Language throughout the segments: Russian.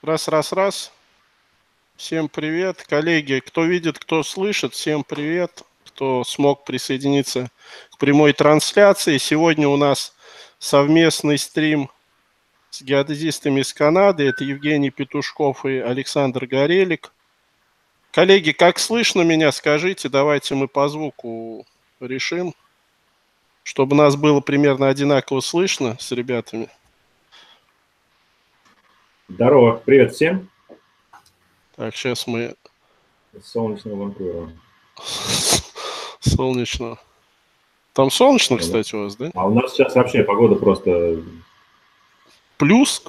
Раз, раз, раз. Всем привет, коллеги. Кто видит, кто слышит, всем привет. Кто смог присоединиться к прямой трансляции. Сегодня у нас совместный стрим с геодезистами из Канады. Это Евгений Петушков и Александр Горелик. Коллеги, как слышно меня, скажите. Давайте мы по звуку решим, чтобы нас было примерно одинаково слышно с ребятами. Здорово, привет всем. Так, сейчас мы... Солнечного Ванкувера. Солнечно. Там солнечно, кстати, у вас, да? А у нас сейчас вообще погода просто... Плюс?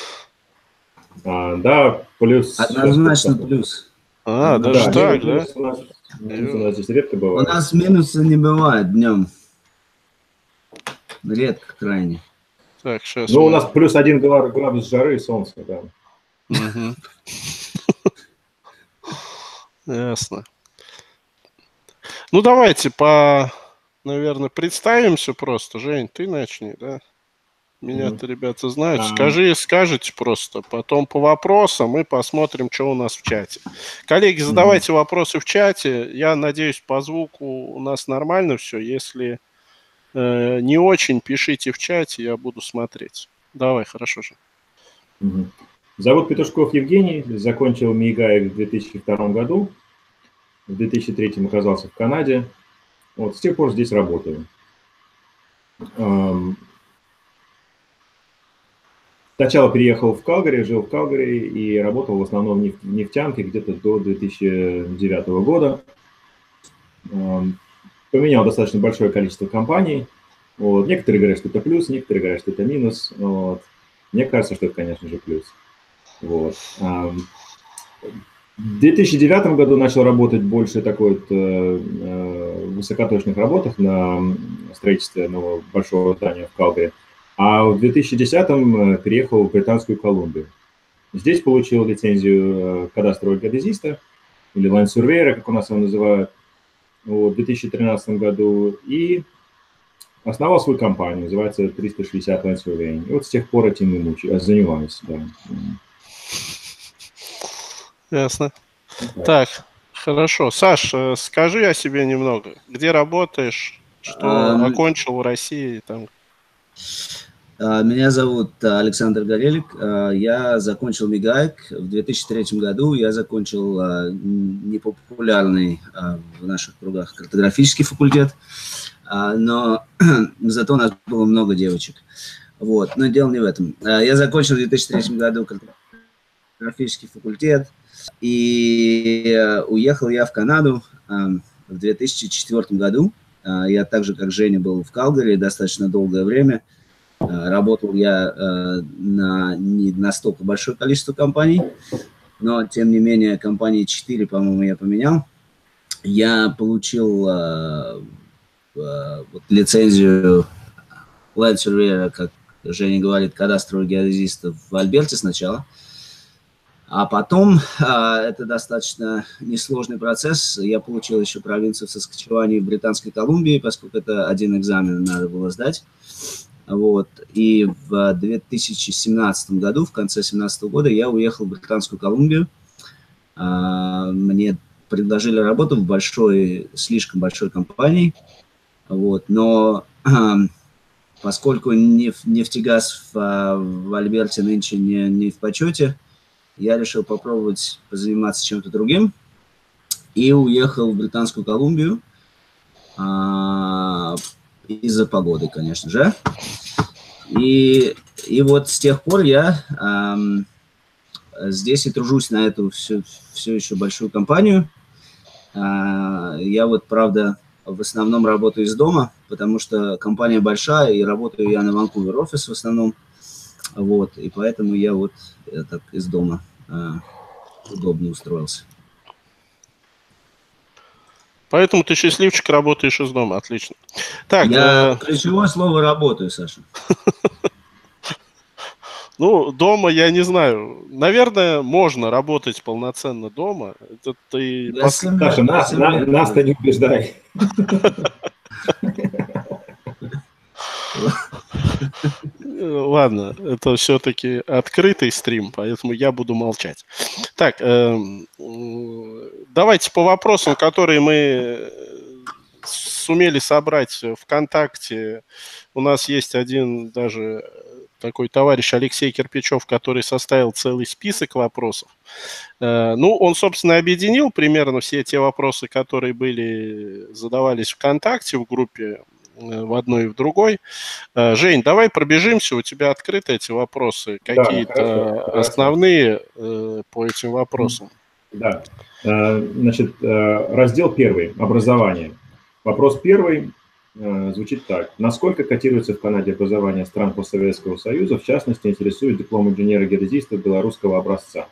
Да, плюс... Однозначно плюс. Даже да, так, да? У нас здесь редко бывает. У нас минуса не бывает днем. Редко, крайне. Так, сейчас. Ну, у нас плюс 1 градус жары и солнца, да. Угу. Ясно. Ну, давайте наверное, представимся просто. Жень, ты начни, да? Меня-то ребята знают. Скажите просто. Потом по вопросам и посмотрим, что у нас в чате. Коллеги, задавайте вопросы в чате. Я надеюсь, по звуку у нас нормально все. Если не очень, пишите в чате, я буду смотреть. Давай, хорошо же. Зовут Петушков Евгений. Закончил МИГАЭК в 2002 году. В 2003 оказался в Канаде. Вот, с тех пор здесь работаю. Сначала переехал в Калгари, жил в Калгари и работал в основном в нефтянке где-то до 2009 года. Поменял достаточно большое количество компаний. Вот. Некоторые говорят, что это плюс, некоторые говорят, что это минус. Вот. Мне кажется, что это, конечно же, плюс. Вот. В 2009 году начал работать больше такой высокоточных работах на строительстве нового большого здания в Калгари. А в 2010-м переехал в Британскую Колумбию. Здесь получил лицензию кадастрового геодезиста, или land-surveyor, как у нас его называют, в 2013 году. И основал свою компанию, называется 360 Land Surveying. И вот с тех пор этим и занимаюсь. Да. Ясно. Так, хорошо. Саш, скажи о себе немного. Где работаешь? Что окончил в России? Там... Меня зовут Александр Горелик. Я закончил МИГАЭК в 2003 году. Я закончил непопулярный в наших кругах картографический факультет, но зато у нас было много девочек. Вот. Но дело не в этом. Я закончил в 2003 году картографический факультет, и уехал я в Канаду в 2004 году. Я так же, как Женя, был в Калгари достаточно долгое время. Работал я не настолько большое количество компаний, но, тем не менее, компании 4, по-моему, я поменял. Я получил лицензию Land Surveyor, как Женя говорит, кадастрового геодезиста в Альберте сначала. А потом, это достаточно несложный процесс, я получил еще провинцию в Саскачеване в Британской Колумбии, поскольку это один экзамен надо было сдать. Вот. И в 2017 году, в конце 2017 года, я уехал в Британскую Колумбию. Мне предложили работу в слишком большой компании. Вот. Но поскольку нефтегаз в Альберте нынче не в почете, я решил попробовать позаниматься чем-то другим и уехал в Британскую Колумбию из-за погоды, конечно же. И вот с тех пор я здесь и тружусь на эту все еще большую компанию. Я вот, правда, в основном работаю из дома, потому что компания большая, и работаю я на Ванкувер офис в основном. Вот, и поэтому я вот так из дома удобно устроился. Поэтому ты счастливчик, работаешь из дома. Отлично. Так, ключевое слово «работаю», Саша. Ну, дома я не знаю. Наверное, можно работать полноценно дома. Это ты... Саша, нас-то не убеждай. ладно, это все-таки открытый стрим, поэтому я буду молчать. Так, давайте по вопросам, которые мы сумели собрать ВКонтакте. У нас есть один даже такой товарищ Алексей Кирпичев, который составил целый список вопросов. Ну, он, собственно, объединил примерно все те вопросы, которые задавались ВКонтакте в группе, в одной и в другой. Жень, давай пробежимся, у тебя открыты эти вопросы, какие-то основные по этим вопросам. Да, значит, раздел 1, образование. Вопрос 1 звучит так. Насколько котируется в Канаде образование стран постсоветского союза, в частности, интересует диплом инженера-геодезиста белорусского образца?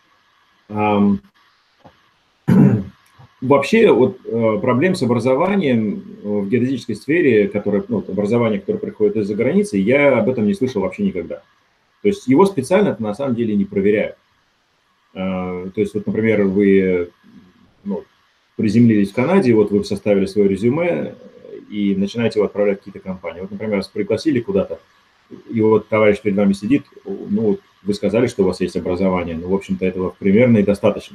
Вообще, вот, проблем с образованием в геодезической сфере, образование, которое приходит из-за границы, я об этом не слышал вообще никогда. То есть его специально на самом деле не проверяют. То есть, вот, например, вы приземлились в Канаде, вот вы составили свое резюме и начинаете его отправлять в какие-то компании. Вот, например, вас пригласили куда-то, и вот товарищ перед вами сидит, ну, вы сказали, что у вас есть образование, ну, в общем-то, этого примерно и достаточно.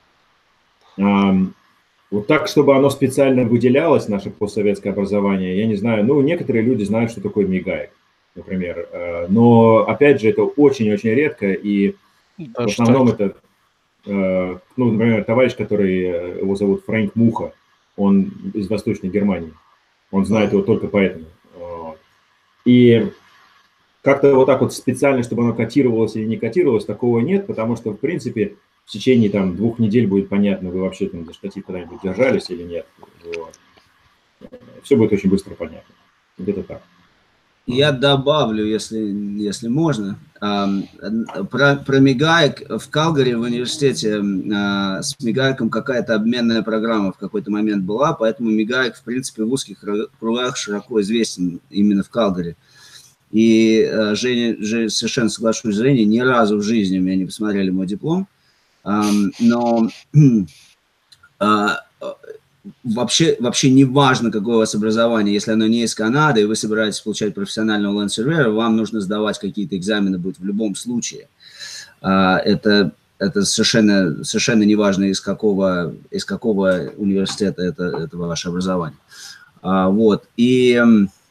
Вот так, чтобы оно специально выделялось, наше постсоветское образование, я не знаю, ну, некоторые люди знают, что такое МИГАЭК, например, но, опять же, это очень-очень редко, и в основном это, ну, например, товарищ, его зовут Фрэнк Муха, он из Восточной Германии, он знает его только поэтому. И как-то вот так вот специально, чтобы оно котировалось или не котировалось, такого нет, потому что, в принципе, в течение 2 недель будет понятно, вы вообще там за штатив когда-нибудь держались или нет. Вот. Все будет очень быстро понятно. Где-то так. Я добавлю, если можно, про МИГАЭК. В Калгари в университете с МИГАЭКом какая-то обменная программа в какой-то момент была, поэтому МИГАЭК, в принципе, в узких кругах широко известен именно в Калгари. И Женя, совершенно соглашусь с Женей, ни разу в жизни у меня не посмотрели мой диплом, но вообще не важно, какое у вас образование, если оно не из Канады, и вы собираетесь получать профессионального land-surveyor, вам нужно сдавать какие-то экзамены будет в любом случае. Это совершенно не важно, из какого университета это ваше образование. Вот. И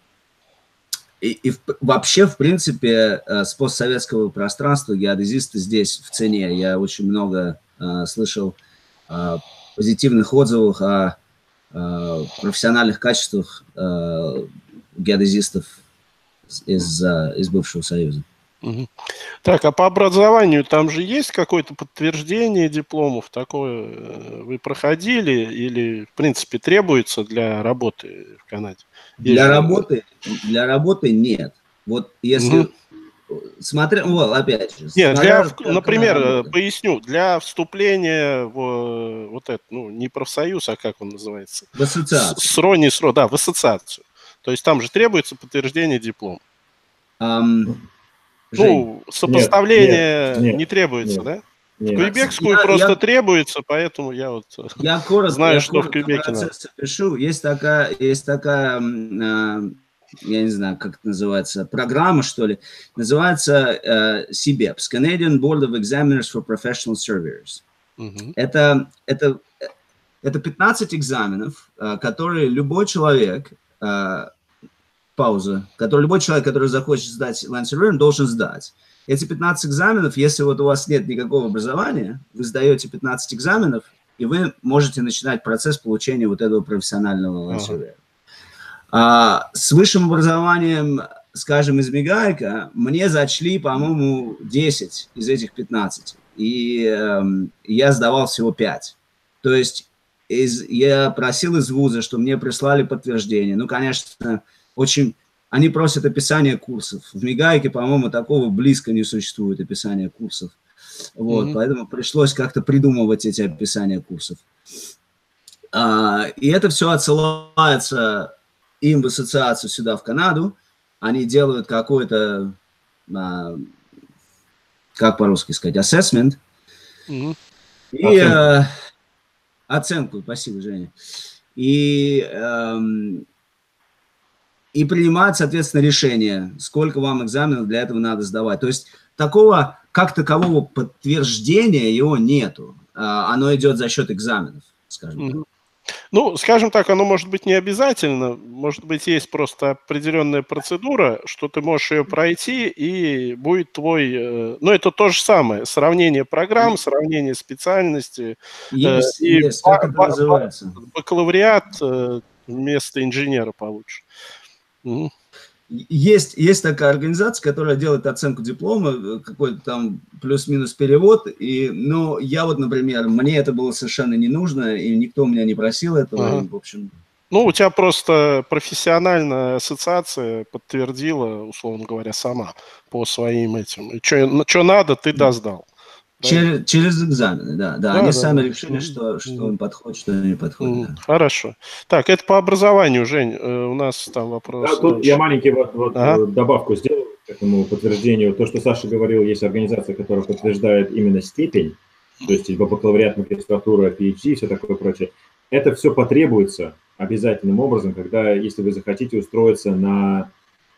вообще, в принципе, с постсоветского пространства геодезисты здесь в цене. Я очень много слышал позитивных отзывов о профессиональных качествах геодезистов из бывшего Союза. Так, а по образованию там же есть какое-то подтверждение дипломов? Такое вы проходили или, в принципе, требуется для работы в Канаде? Для работы нет. Вот если... Смотря, вот, опять же. Нет, например, поясню, для вступления в вот это, ну, не профсоюз, а как он называется? В ассоциацию. СРО, в ассоциацию. То есть там же требуется подтверждение диплома. Ну, сопоставление не требуется, да? Нет. В Квебекскую просто требуется, поэтому я вот знаю, что в Квебеке надо. Пишу. Есть такая, я не знаю, как это называется, программа, что ли, называется CBEPS, Canadian Board of Examiners for Professional Surveyors. Это 15 экзаменов, которые любой человек, любой человек, который захочет сдать land surveyor, должен сдать. Эти 15 экзаменов, если вот у вас нет никакого образования, вы сдаете 15 экзаменов, и вы можете начинать процесс получения вот этого профессионального land surveyor. С высшим образованием, скажем, из МИГАЭКа, мне зачли, по-моему, 10 из этих 15. И я сдавал всего 5. То есть я просил из вуза, что мне прислали подтверждение. Ну, конечно, они просят описание курсов. В МИГАЭКе, по-моему, такого близко не существует описания курсов. Вот, поэтому пришлось как-то придумывать эти описания курсов. И это все отсылается им в ассоциацию сюда, в Канаду. Они делают какой-то, как по-русски сказать, assessment. И оценку, спасибо, Женя. И и принимать, соответственно, решение, сколько вам экзаменов для этого надо сдавать. То есть такого, как такового подтверждения его нету. Оно идет за счет экзаменов, скажем так. Ну, скажем так, оно может быть не обязательно, может быть, есть просто определенная процедура, что ты можешь ее пройти, и будет твой... Ну, это то же самое, сравнение программ, сравнение специальности. Есть, как это называется? Бакалавриат вместо инженера получишь. Есть такая организация, которая делает оценку диплома, какой-то там плюс-минус перевод, но я вот, например, мне это было совершенно не нужно, и никто у меня не просил этого, и, в общем... Ну, у тебя просто профессиональная ассоциация подтвердила, условно говоря, сама по своим этим. И что надо, ты досдал. Через экзамены, да. Они сами решили, что им подходит, что не подходит. Да. Хорошо. Так, это по образованию, Жень. У нас там вопрос. Да, тут я маленький добавку сделаю к этому подтверждению. То, что Саша говорил, есть организация, которая подтверждает именно степень, то есть бакалавриат, магистратура, PhD и все такое прочее. Это все потребуется обязательным образом, если вы захотите устроиться на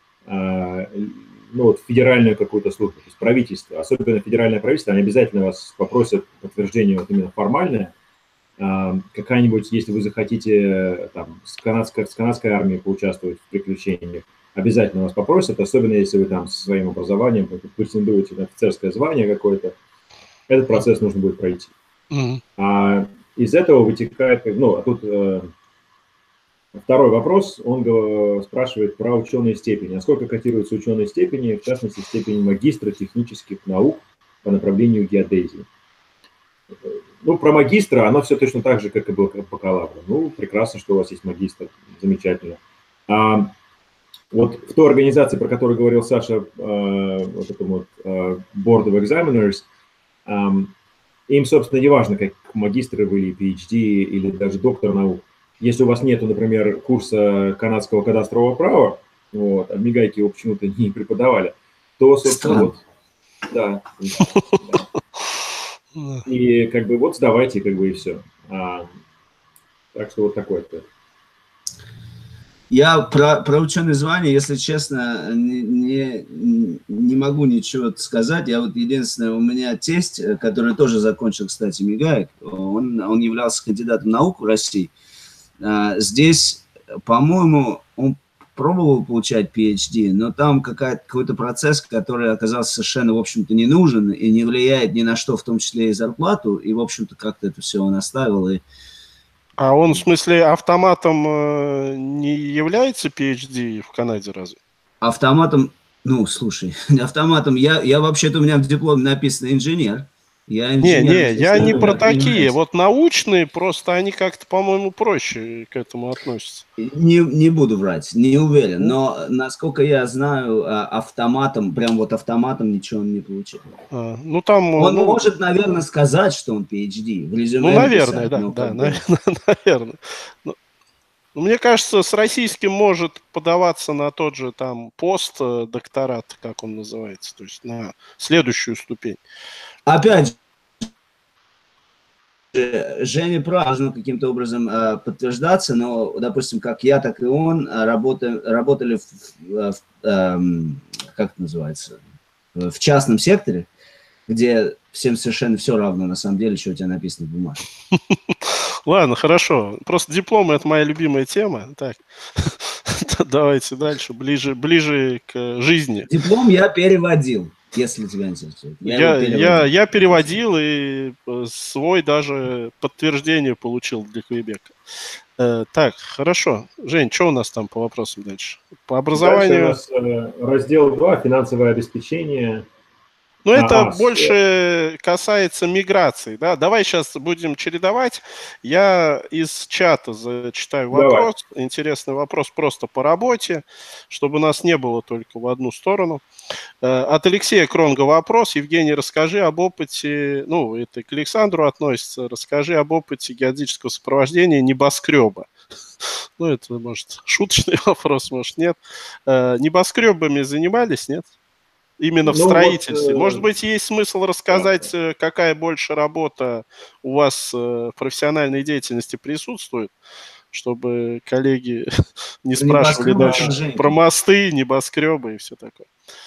федеральную какую-то службу, то есть правительство, особенно федеральное правительство, они обязательно вас попросят подтверждение вот именно формальное. Какая-нибудь, если вы захотите там, с канадской армией поучаствовать в приключениях, обязательно вас попросят, особенно если вы там со своим образованием претендуете на офицерское звание какое-то, этот процесс нужно будет пройти. А из этого вытекает, тут второй вопрос, он спрашивает про ученые степени. Насколько котируются ученые степени, в частности, степень магистра технических наук по направлению геодезии? Ну, про магистра, оно все точно так же, как и бакалавра. Ну, прекрасно, что у вас есть магистр, замечательно. Вот в той организации, про которую говорил Саша, вот этому Board of Examiners, им, собственно, не важно, как магистры вы или PhD, или даже доктор наук. Если у вас нет, например, курса канадского кадастрового права, а в Мигайке его почему-то не преподавали, то, собственно, да. И сдавайте, и все. Так что вот такое-то. Я про ученые звания, если честно, не могу ничего сказать. Я вот единственное, у меня тесть, который тоже закончил, кстати, Мигаек, он являлся кандидатом наук в России. Здесь, по-моему, он пробовал получать PhD, но там какой-то процесс, который оказался совершенно, в общем-то, не нужен и не влияет ни на что, в том числе и зарплату, и, в общем-то, как-то это все он оставил. А он, в смысле, автоматом не является PhD в Канаде разве? Автоматом, слушай, автоматом, я вообще-то, у меня в дипломе написано инженер. Я не про такие. Вот научные, просто они как-то, по-моему, проще к этому относятся. Не буду врать, не уверен. Но, насколько я знаю, автоматом ничего он не получил. Он может, наверное, сказать, что он PhD. В резюме наверное, наверное. Мне кажется, с российским может подаваться на тот же там постдокторат, как он называется, то есть на следующую ступень. Опять же, Женя прав, должно каким-то образом подтверждаться, но, допустим, как я, так и он работали как это называется, в частном секторе, где всем совершенно все равно, на самом деле, что у тебя написано в бумаге. Ладно, хорошо. Просто дипломы – это моя любимая тема. Так, давайте дальше, ближе к жизни. Диплом я переводил, если тебя интересует. Я переводил и свой даже подтверждение получил для Квебека. Так, хорошо. Жень, что у нас там по вопросам дальше? По образованию... Дальше у нас раздел 2 – финансовое обеспечение. Это больше касается миграции, да? Давай сейчас будем чередовать. Я из чата зачитаю вопрос. Давай. Интересный вопрос просто по работе, чтобы у нас не было только в одну сторону. От Алексея Кронга вопрос. Евгений, расскажи об опыте, это к Александру относится, расскажи об опыте геодезического сопровождения небоскреба. Это, может, шуточный вопрос, может, нет. Небоскребами занимались, нет? Именно в строительстве. Может быть, есть смысл рассказать, какая больше работа у вас в профессиональной деятельности присутствует? чтобы коллеги не спрашивали дальше про мосты, небоскребы и все такое.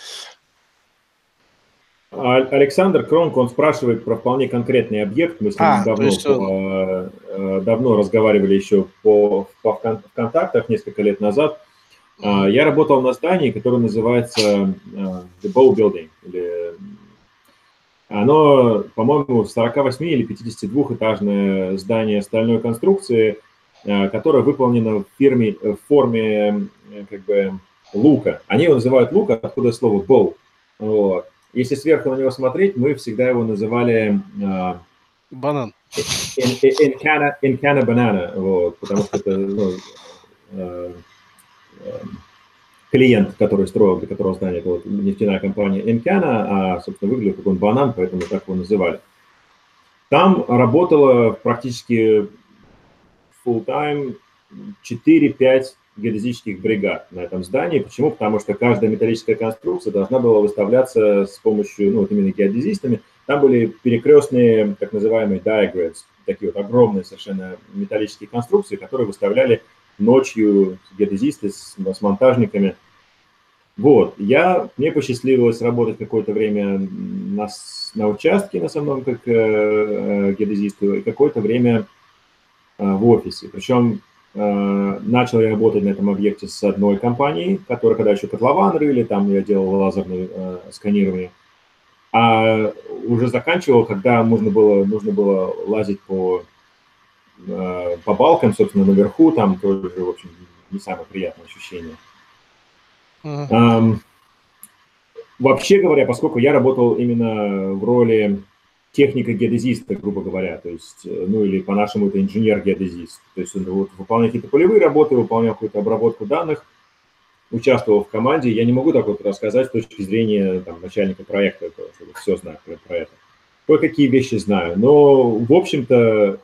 Александр Кронк, он спрашивает про вполне конкретный объект. Мы с ним давно разговаривали еще по ВКонтактах несколько лет назад. Я работал на здании, которое называется The Bow Building. Оно, по-моему, 48 или 52-этажное здание стальной конструкции, которое выполнено в форме как бы лука. Они его называют лук, откуда слово bow. Вот. Если сверху на него смотреть, мы всегда его называли банан. In Cana banana, вот, потому что это клиент, который строил, для которого здание, это вот нефтяная компания Encana, а, собственно, выглядел как он банан, поэтому так его называли. Там работало практически full-time 4-5 геодезических бригад на этом здании. Почему? Потому что каждая металлическая конструкция должна была выставляться с помощью, вот именно геодезистами. Там были перекрестные, так называемые diagrams, такие вот огромные совершенно металлические конструкции, которые выставляли ночью геодезисты с монтажниками. Вот, мне посчастливилось работать какое-то время на участке, на самом как геодезисту, и какое-то время в офисе. Причем начал я работать на этом объекте с одной компанией, которая, когда еще котлован рыли, там я делал лазерное сканирование, а уже заканчивал, когда нужно было лазить по балкам, собственно, наверху, там тоже, в общем, не самое приятное ощущение. Вообще говоря, поскольку я работал именно в роли техника-геодезиста, грубо говоря, то есть, или по-нашему это инженер-геодезист, то есть он вот выполнял какие-то полевые работы, выполнял какую-то обработку данных, участвовал в команде. Я не могу так вот рассказать с точки зрения начальника проекта, чтобы все знать про это. Кое-какие вещи знаю, но, в общем-то,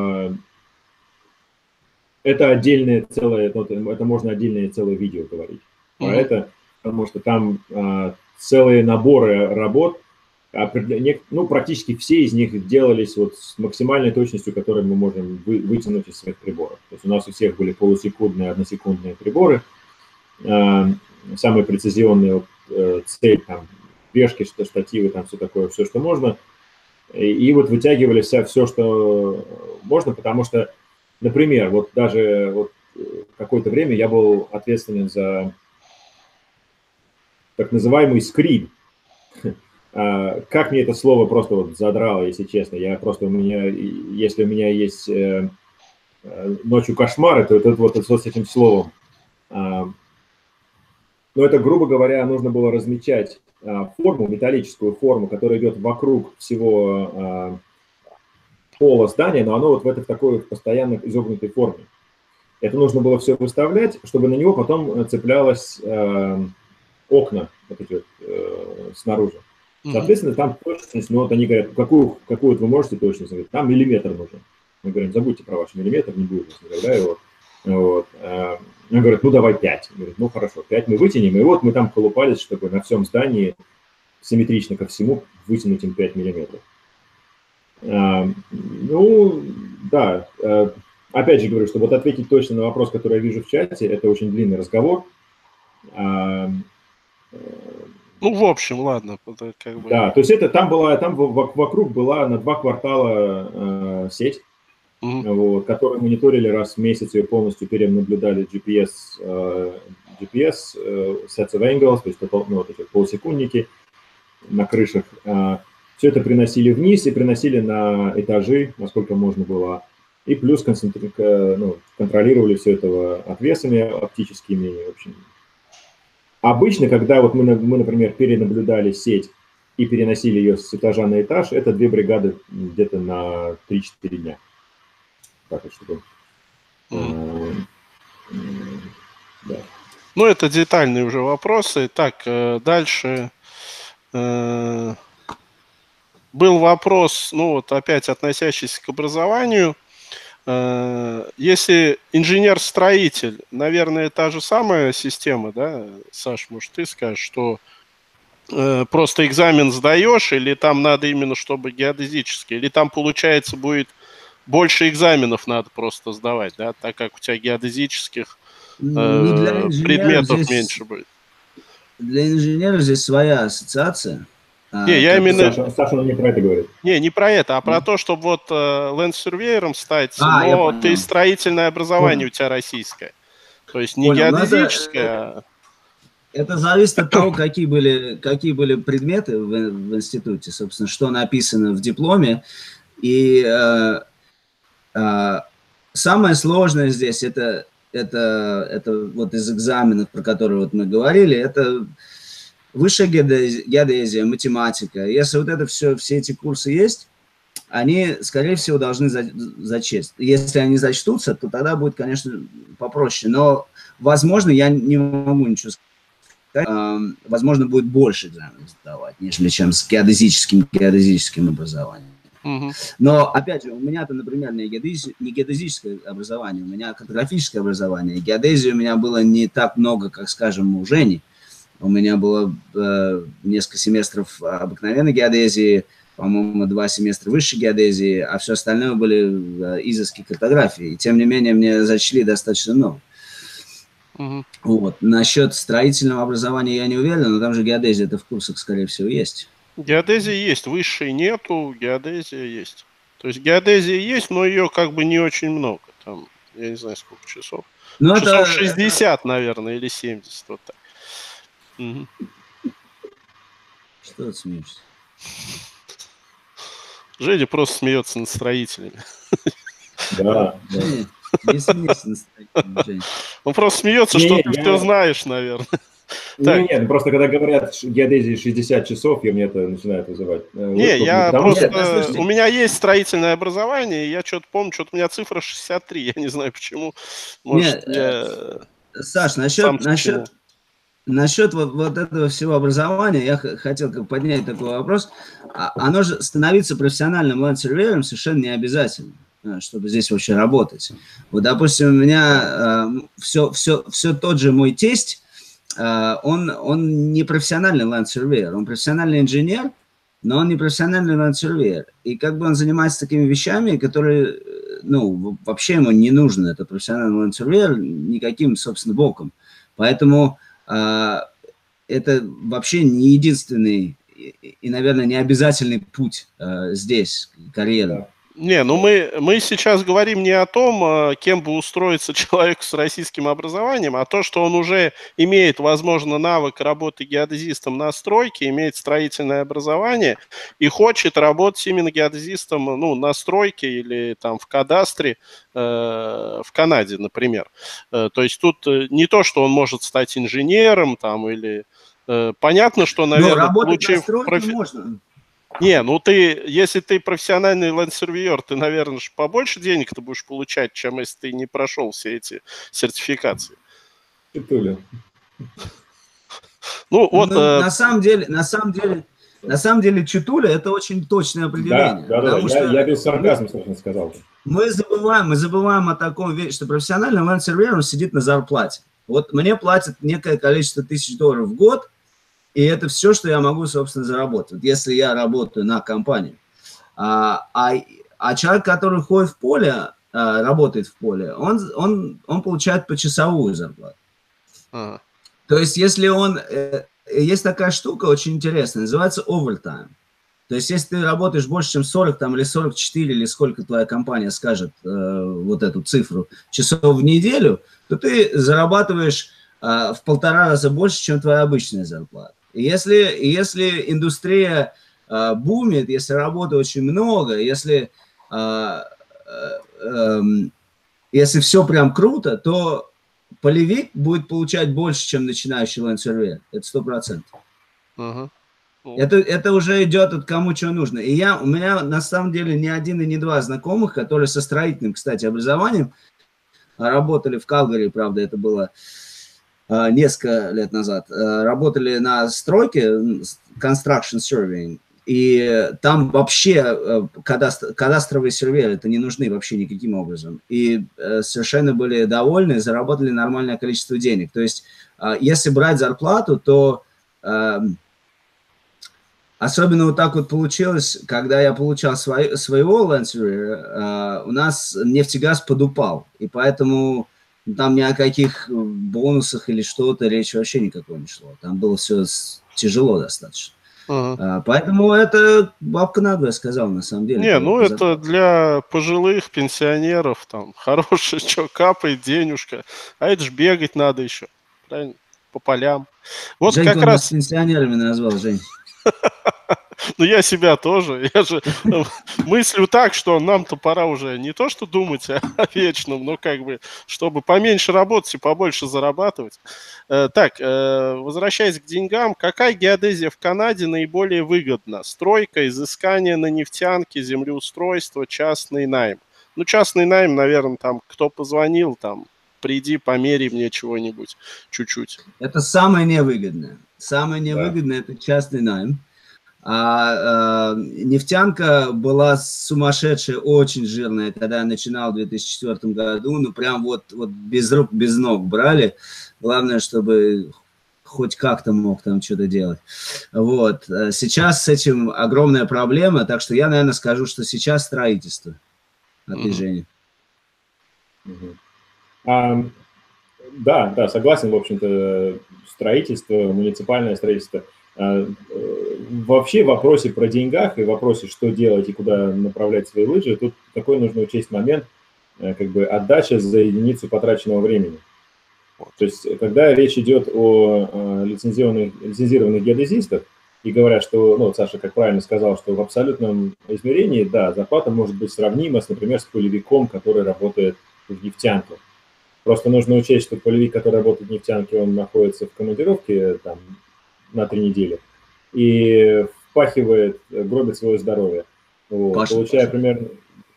это отдельное целое, это можно отдельное целое видео говорить про это, потому что там целые наборы работ, практически все из них делались вот с максимальной точностью, которую мы можем вытянуть из своих приборов. То есть у нас у всех были полусекундные, односекундные приборы, самые прецизионные цель, там, вешки, штативы, там все такое, все, что можно. И вот вытягивали все, что можно, потому что, например, вот даже вот какое-то время я был ответственен за так называемый скрин. Как мне это слово просто вот задрало, если честно. Если у меня есть ночью кошмары, то это вот с этим словом. Но это, грубо говоря, нужно было размечать форму, металлическую форму, которая идет вокруг всего пола здания, но оно вот в такой постоянно изогнутой форме. Это нужно было все выставлять, чтобы на него потом цеплялось окна вот эти вот, снаружи. Соответственно, там точность, вот они говорят, какую вот вы можете точность? Говорят, там миллиметр нужен. Мы говорим, забудьте про ваш миллиметр, не будет никогда его. Вот. Он говорит, давай 5. Говорит, хорошо, 5 мы вытянем. И вот мы там колупались, чтобы на всем здании симметрично ко всему вытянуть им 5 миллиметров. Да. Опять же говорю, что вот ответить точно на вопрос, который я вижу в чате, это очень длинный разговор. В общем, ладно. Как бы... Да, то есть там вокруг была на 2 квартала сеть, вот, которую мониторили раз в месяц, ее полностью перенаблюдали GPS sets of angles, то есть вот эти полусекундники на крышах. Все это приносили вниз и приносили на этажи, насколько можно было. И плюс контролировали все это отвесами оптическими. В общем. Обычно, когда вот мы, например, перенаблюдали сеть и переносили ее с этажа на этаж, это 2 бригады где-то на 3-4 дня. Так вот, чтобы... Да. Это детальные уже вопросы. Так, дальше... Был вопрос, опять относящийся к образованию. Если инженер-строитель, наверное, та же самая система, да, Саш, может, ты скажешь, что просто экзамен сдаешь, или там надо именно, чтобы геодезический, или там, получается, будет больше экзаменов надо просто сдавать, да, так как у тебя геодезических предметов здесь, меньше будет. Для инженеров здесь своя ассоциация. Не, я именно... Саша не про это говорит. Не про это, а про то, чтобы вот ленд-сурвейером стать, но ты строительное образование у тебя российское. То есть не геодезическое, Это зависит от того, какие были предметы в институте, собственно, что написано в дипломе. И самое сложное здесь это вот из экзаменов, про которые вот мы говорили, это высшая геодезия, математика. Если вот это все эти курсы есть, они, скорее всего, должны зачесть. Если они зачтутся, то тогда будет, конечно, попроще. Но, возможно, я не могу ничего сказать, возможно, будет больше экзаменов сдавать, нежели чем с геодезическим образованием. Но, опять же, у меня-то, например, не геодезическое образование, у меня картографическое образование. Геодезии у меня было не так много, как, скажем, у Жени. У меня было несколько семестров обыкновенной геодезии, по-моему, 2 семестра высшей геодезии, а все остальное были изыски картографии. И, тем не менее, мне зачли достаточно много. Вот. Насчет строительного образования я не уверен, но там же геодезия-то в курсах, скорее всего, есть. Геодезия есть, высшей нету, геодезия есть. То есть геодезия есть, но ее как бы не очень много. Там, я не знаю, сколько часов. Ну, часов 60, наверное, или 70. Вот так. Что ты смеешься? Женя просто смеется над строителями. Да. Не смейся над строителями, Женя. Он просто смеется, что ты все знаешь, наверное. Нет, просто когда говорят геодезии 60 часов, мне это начинает вызывать. Не, я просто... У меня есть строительное образование, и я что-то помню, что-то у меня цифра 63, я не знаю почему. Может, Саш, насчет вот этого всего образования, я хотел поднять такой вопрос. Оно же становиться профессиональным ленд-сурвейером совершенно не обязательно, чтобы здесь вообще работать. Вот, допустим, у меня все тот же мой тесть, он не профессиональный ленд-сурвейер, он профессиональный инженер, но он не профессиональный ленд-сурвейер. И как бы он занимается такими вещами, которые, ну, вообще ему не нужно, это профессиональный ленд-сурвейер, никаким, собственно, боком. Поэтому это вообще не единственный и, наверное, не обязательный путь здесь, карьеры. Не, ну мы сейчас говорим не о том, кем бы устроиться человеку с российским образованием, а то, что он уже имеет, возможно, навык работы геодезистом на стройке, имеет строительное образование и хочет работать именно геодезистом, ну, на стройке или там в кадастре, в Канаде, например. То есть тут не то, что он может стать инженером там или... Понятно, что, наверное, получив... можно. Не, ну если ты профессиональный ленд-сурвейер, ты, наверное, побольше денег ты будешь получать, чем если ты не прошел все эти сертификации. Ну, вот... На самом деле, читуля – это очень точное определение. Да, я без сарказма, собственно, сказал. Мы забываем о таком вещи, что профессиональный ленд-сурвейер сидит на зарплате. Вот мне платят некое количество $1000 в год, и это все, что я могу, собственно, заработать, если я работаю на компанию. А человек, который ходит в поле, работает в поле, он получает почасовую зарплату. То есть, если есть такая штука очень интересная, называется overtime. То есть, если ты работаешь больше, чем 40 там, или 44, или сколько твоя компания скажет вот эту цифру часов в неделю, то ты зарабатываешь в 1,5 раза больше, чем твоя обычная зарплата. И если индустрия бумит, если работы очень много, если все прям круто, то полевик будет получать больше, чем начинающий ленд-сурвейер. Это 100%. Это уже идет от кому что нужно. И у меня на самом деле не один и не два знакомых, которые со строительным, кстати, образованием работали в Калгари, правда, это было несколько лет назад, работали на стройке, construction surveying, и там вообще кадастровые серверы это не нужны вообще никаким образом. И совершенно были довольны, заработали нормальное количество денег. То есть, если брать зарплату, то Особенно вот так вот получилось, когда я получал своего Lancer, у нас нефтегаз подупал, и поэтому там ни о каких бонусах или что-то речь вообще никакой не шло. Там было все тяжело достаточно. Поэтому это бабка надвое сказал, на самом деле. Не, ну это для пожилых пенсионеров, там, хорошее, что капает денежка, а это ж бегать надо еще, правильно, по полям. Вот Женька как нас раз... пенсионерами назвал, Жень. Ну, я себя тоже. Я же мыслю так, что нам-то пора уже не то, что думать о вечном, но как бы, чтобы поменьше работать и побольше зарабатывать. Так, возвращаясь к деньгам, какая геодезия в Канаде наиболее выгодна? Стройка, изыскание на нефтянке, землеустройство, частный найм. Ну, частный найм, наверное, там, кто позвонил, там, приди, померяй мне чего-нибудь чуть-чуть. Это самое невыгодное. Самое невыгодное – это частный найм. А нефтянка была сумасшедшая, очень жирная, когда я начинал в 2004 году. Ну, прям вот без рук, без ног брали. Главное, чтобы хоть как-то мог там что-то делать. Вот. Сейчас с этим огромная проблема, так что я, наверное, скажу, что сейчас строительство. А ты, Женя? Да, согласен, в общем-то, строительство, муниципальное строительство. Вообще в вопросе про деньгах и в вопросе, что делать и куда направлять свои лыжи, тут такой нужно учесть момент, как бы отдача за единицу потраченного времени. То есть, когда речь идет о лицензированных геодезистах, и говорят, что, ну, Саша, как правильно сказал, что в абсолютном измерении, да, зарплата может быть сравнима, например, с полевиком, который работает в нефтянке. Просто нужно учесть, что полевик, который работает в нефтянке, он находится в командировке там, на 3 недели и впахивает, гробит свое здоровье. Вот. Получая примерно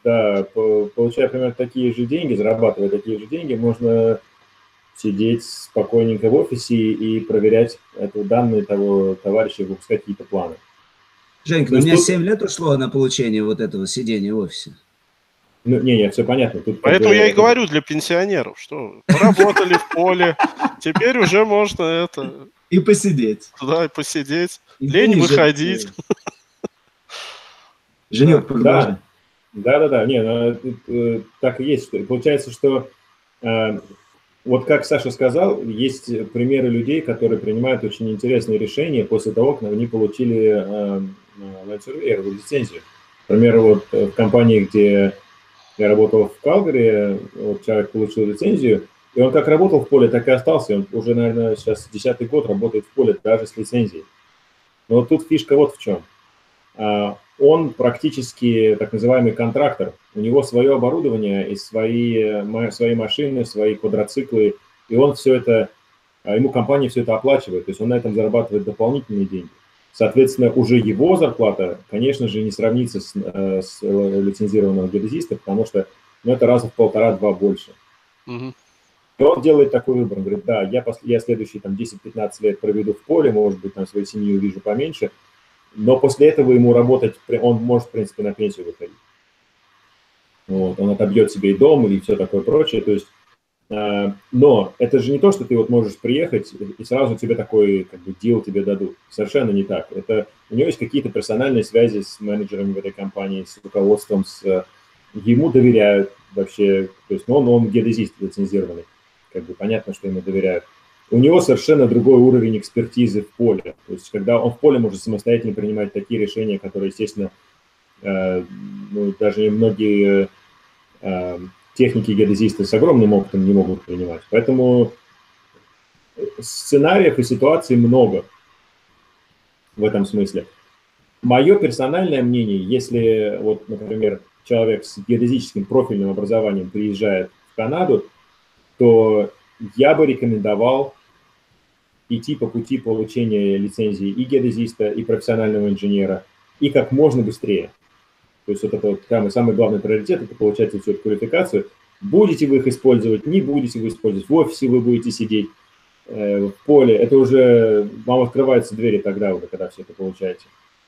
такие же деньги, зарабатывая такие же деньги, можно сидеть спокойненько в офисе и проверять данные того товарища, выпускать какие-то планы. Женька, у меня 7 лет ушло на получение вот этого сидения в офисе. Ну, не, все понятно. Тут поэтому я и говорю для пенсионеров, что поработали в поле, теперь уже можно это... И посидеть. Да, и посидеть. Лень выходить. Женек, продолжай. Да. Не, так и есть. Получается, что вот как Саша сказал, есть примеры людей, которые принимают очень интересные решения после того, как они получили Land-Surveyor, лицензию. Например, вот в компании, где я работал в Калгари, вот человек получил лицензию, и он как работал в поле, так и остался. Он уже, наверное, сейчас 10-й год работает в поле даже с лицензией. Но вот тут фишка вот в чем. Он практически так называемый контрактор. У него свое оборудование и свои машины, свои квадроциклы. И он все это, ему компания все это оплачивает. То есть он на этом зарабатывает дополнительные деньги. Соответственно, уже его зарплата, конечно же, не сравнится с лицензированного геодезиста, потому что это раза в 1,5-2 больше. И он делает такой выбор. Он говорит, да, я следующие 10-15 лет проведу в поле, может быть, там свою семью увижу поменьше, но после этого ему работать, он может, в принципе, на пенсию выходить. Вот, он отобьет себе и дом, и все такое прочее. То есть, но это же не то, что ты вот можешь приехать, и сразу тебе такой дил тебе дадут. Совершенно не так. У него есть какие-то персональные связи с менеджерами в этой компании, с руководством, ему доверяют вообще. То есть, он геодезист лицензированный. Понятно, что ему доверяют. У него совершенно другой уровень экспертизы в поле. То есть, когда он в поле может самостоятельно принимать такие решения, которые, естественно, даже многие техники геодезисты с огромным опытом не могут принимать. Поэтому сценариев и ситуаций много в этом смысле. Мое персональное мнение, если, вот, например, человек с геодезическим профильным образованием приезжает в Канаду, то я бы рекомендовал идти по пути получения лицензии и геодезиста, и профессионального инженера, и как можно быстрее. То есть вот это самый главный приоритет – это получать всю эту квалификацию. Будете вы их использовать, не будете вы использовать, в офисе вы будете сидеть, в поле. Это уже вам открываются двери тогда уже, когда все это получаете.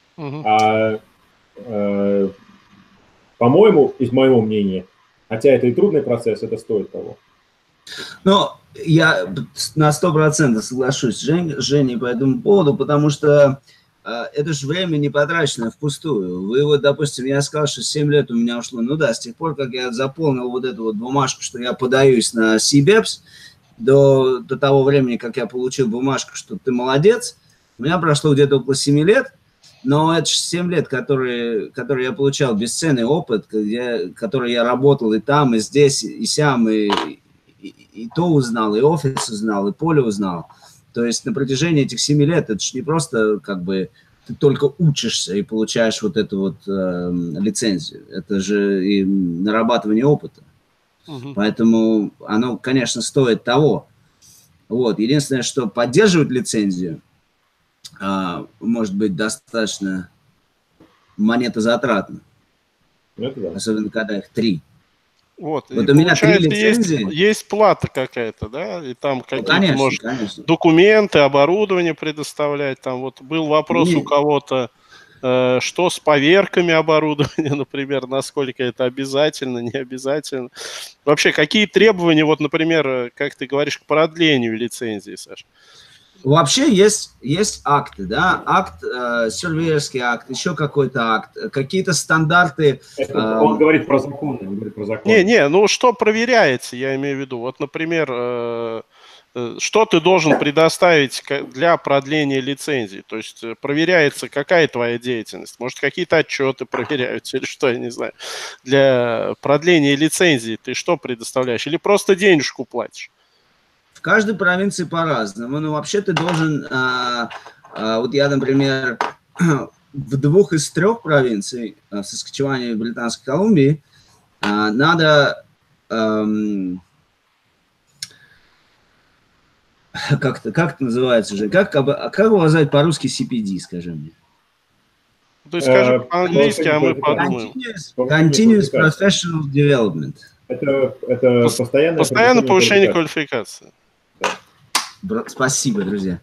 По-моему, из моего мнения, хотя это и трудный процесс, это стоит того. Но я на 100% соглашусь с Женей по этому поводу, потому что это же время не потраченное впустую. Вы вот, допустим, я сказал, что 7 лет у меня ушло. Ну да, с тех пор, как я заполнил вот эту вот бумажку, что я подаюсь на CBEPS, до того времени, как я получил бумажку, что ты молодец, у меня прошло где-то около 7 лет, но это же 7 лет, которые я получал бесценный опыт, который я работал и там, и здесь, и сям, и то узнал, и офис узнал, и поле узнал. То есть на протяжении этих 7 лет это же не просто как бы ты только учишься и получаешь вот эту вот лицензию. Это же и нарабатывание опыта. Поэтому оно, конечно, стоит того. Вот. Единственное, что поддерживать лицензию может быть достаточно монетозатратно. Особенно, когда их 3. Вот у меня 3 лицензии. Есть плата какая-то, да? И там какие-то, конечно, может, конечно. документы, оборудование предоставлять. Там вот был вопрос у кого-то, что с поверками оборудования, например, насколько это обязательно, не обязательно. Вообще, какие требования, вот, например, как ты говоришь, к продлению лицензии, Саша? Вообще есть акты, да, акт, серверский акт, еще какой-то акт, какие-то стандарты. Он говорит про законы, Не, ну что проверяется, я имею в виду. Вот, например, что ты должен предоставить для продления лицензии? То есть проверяется, какая твоя деятельность. Может, какие-то отчеты проверяются или что, я не знаю. Для продления лицензии ты что предоставляешь? Или просто денежку платишь? В каждой провинции по-разному. Но вообще ты должен... вот я, например, в 2 из 3 провинций, в Саскатчеване и Британской Колумбии, надо... как это называется же? Как указать по-русски CPD, скажи мне? То есть скажи по-английски, а мы подумаем. Continuous Professional Development. Это постоянное повышение квалификации. Спасибо, друзья.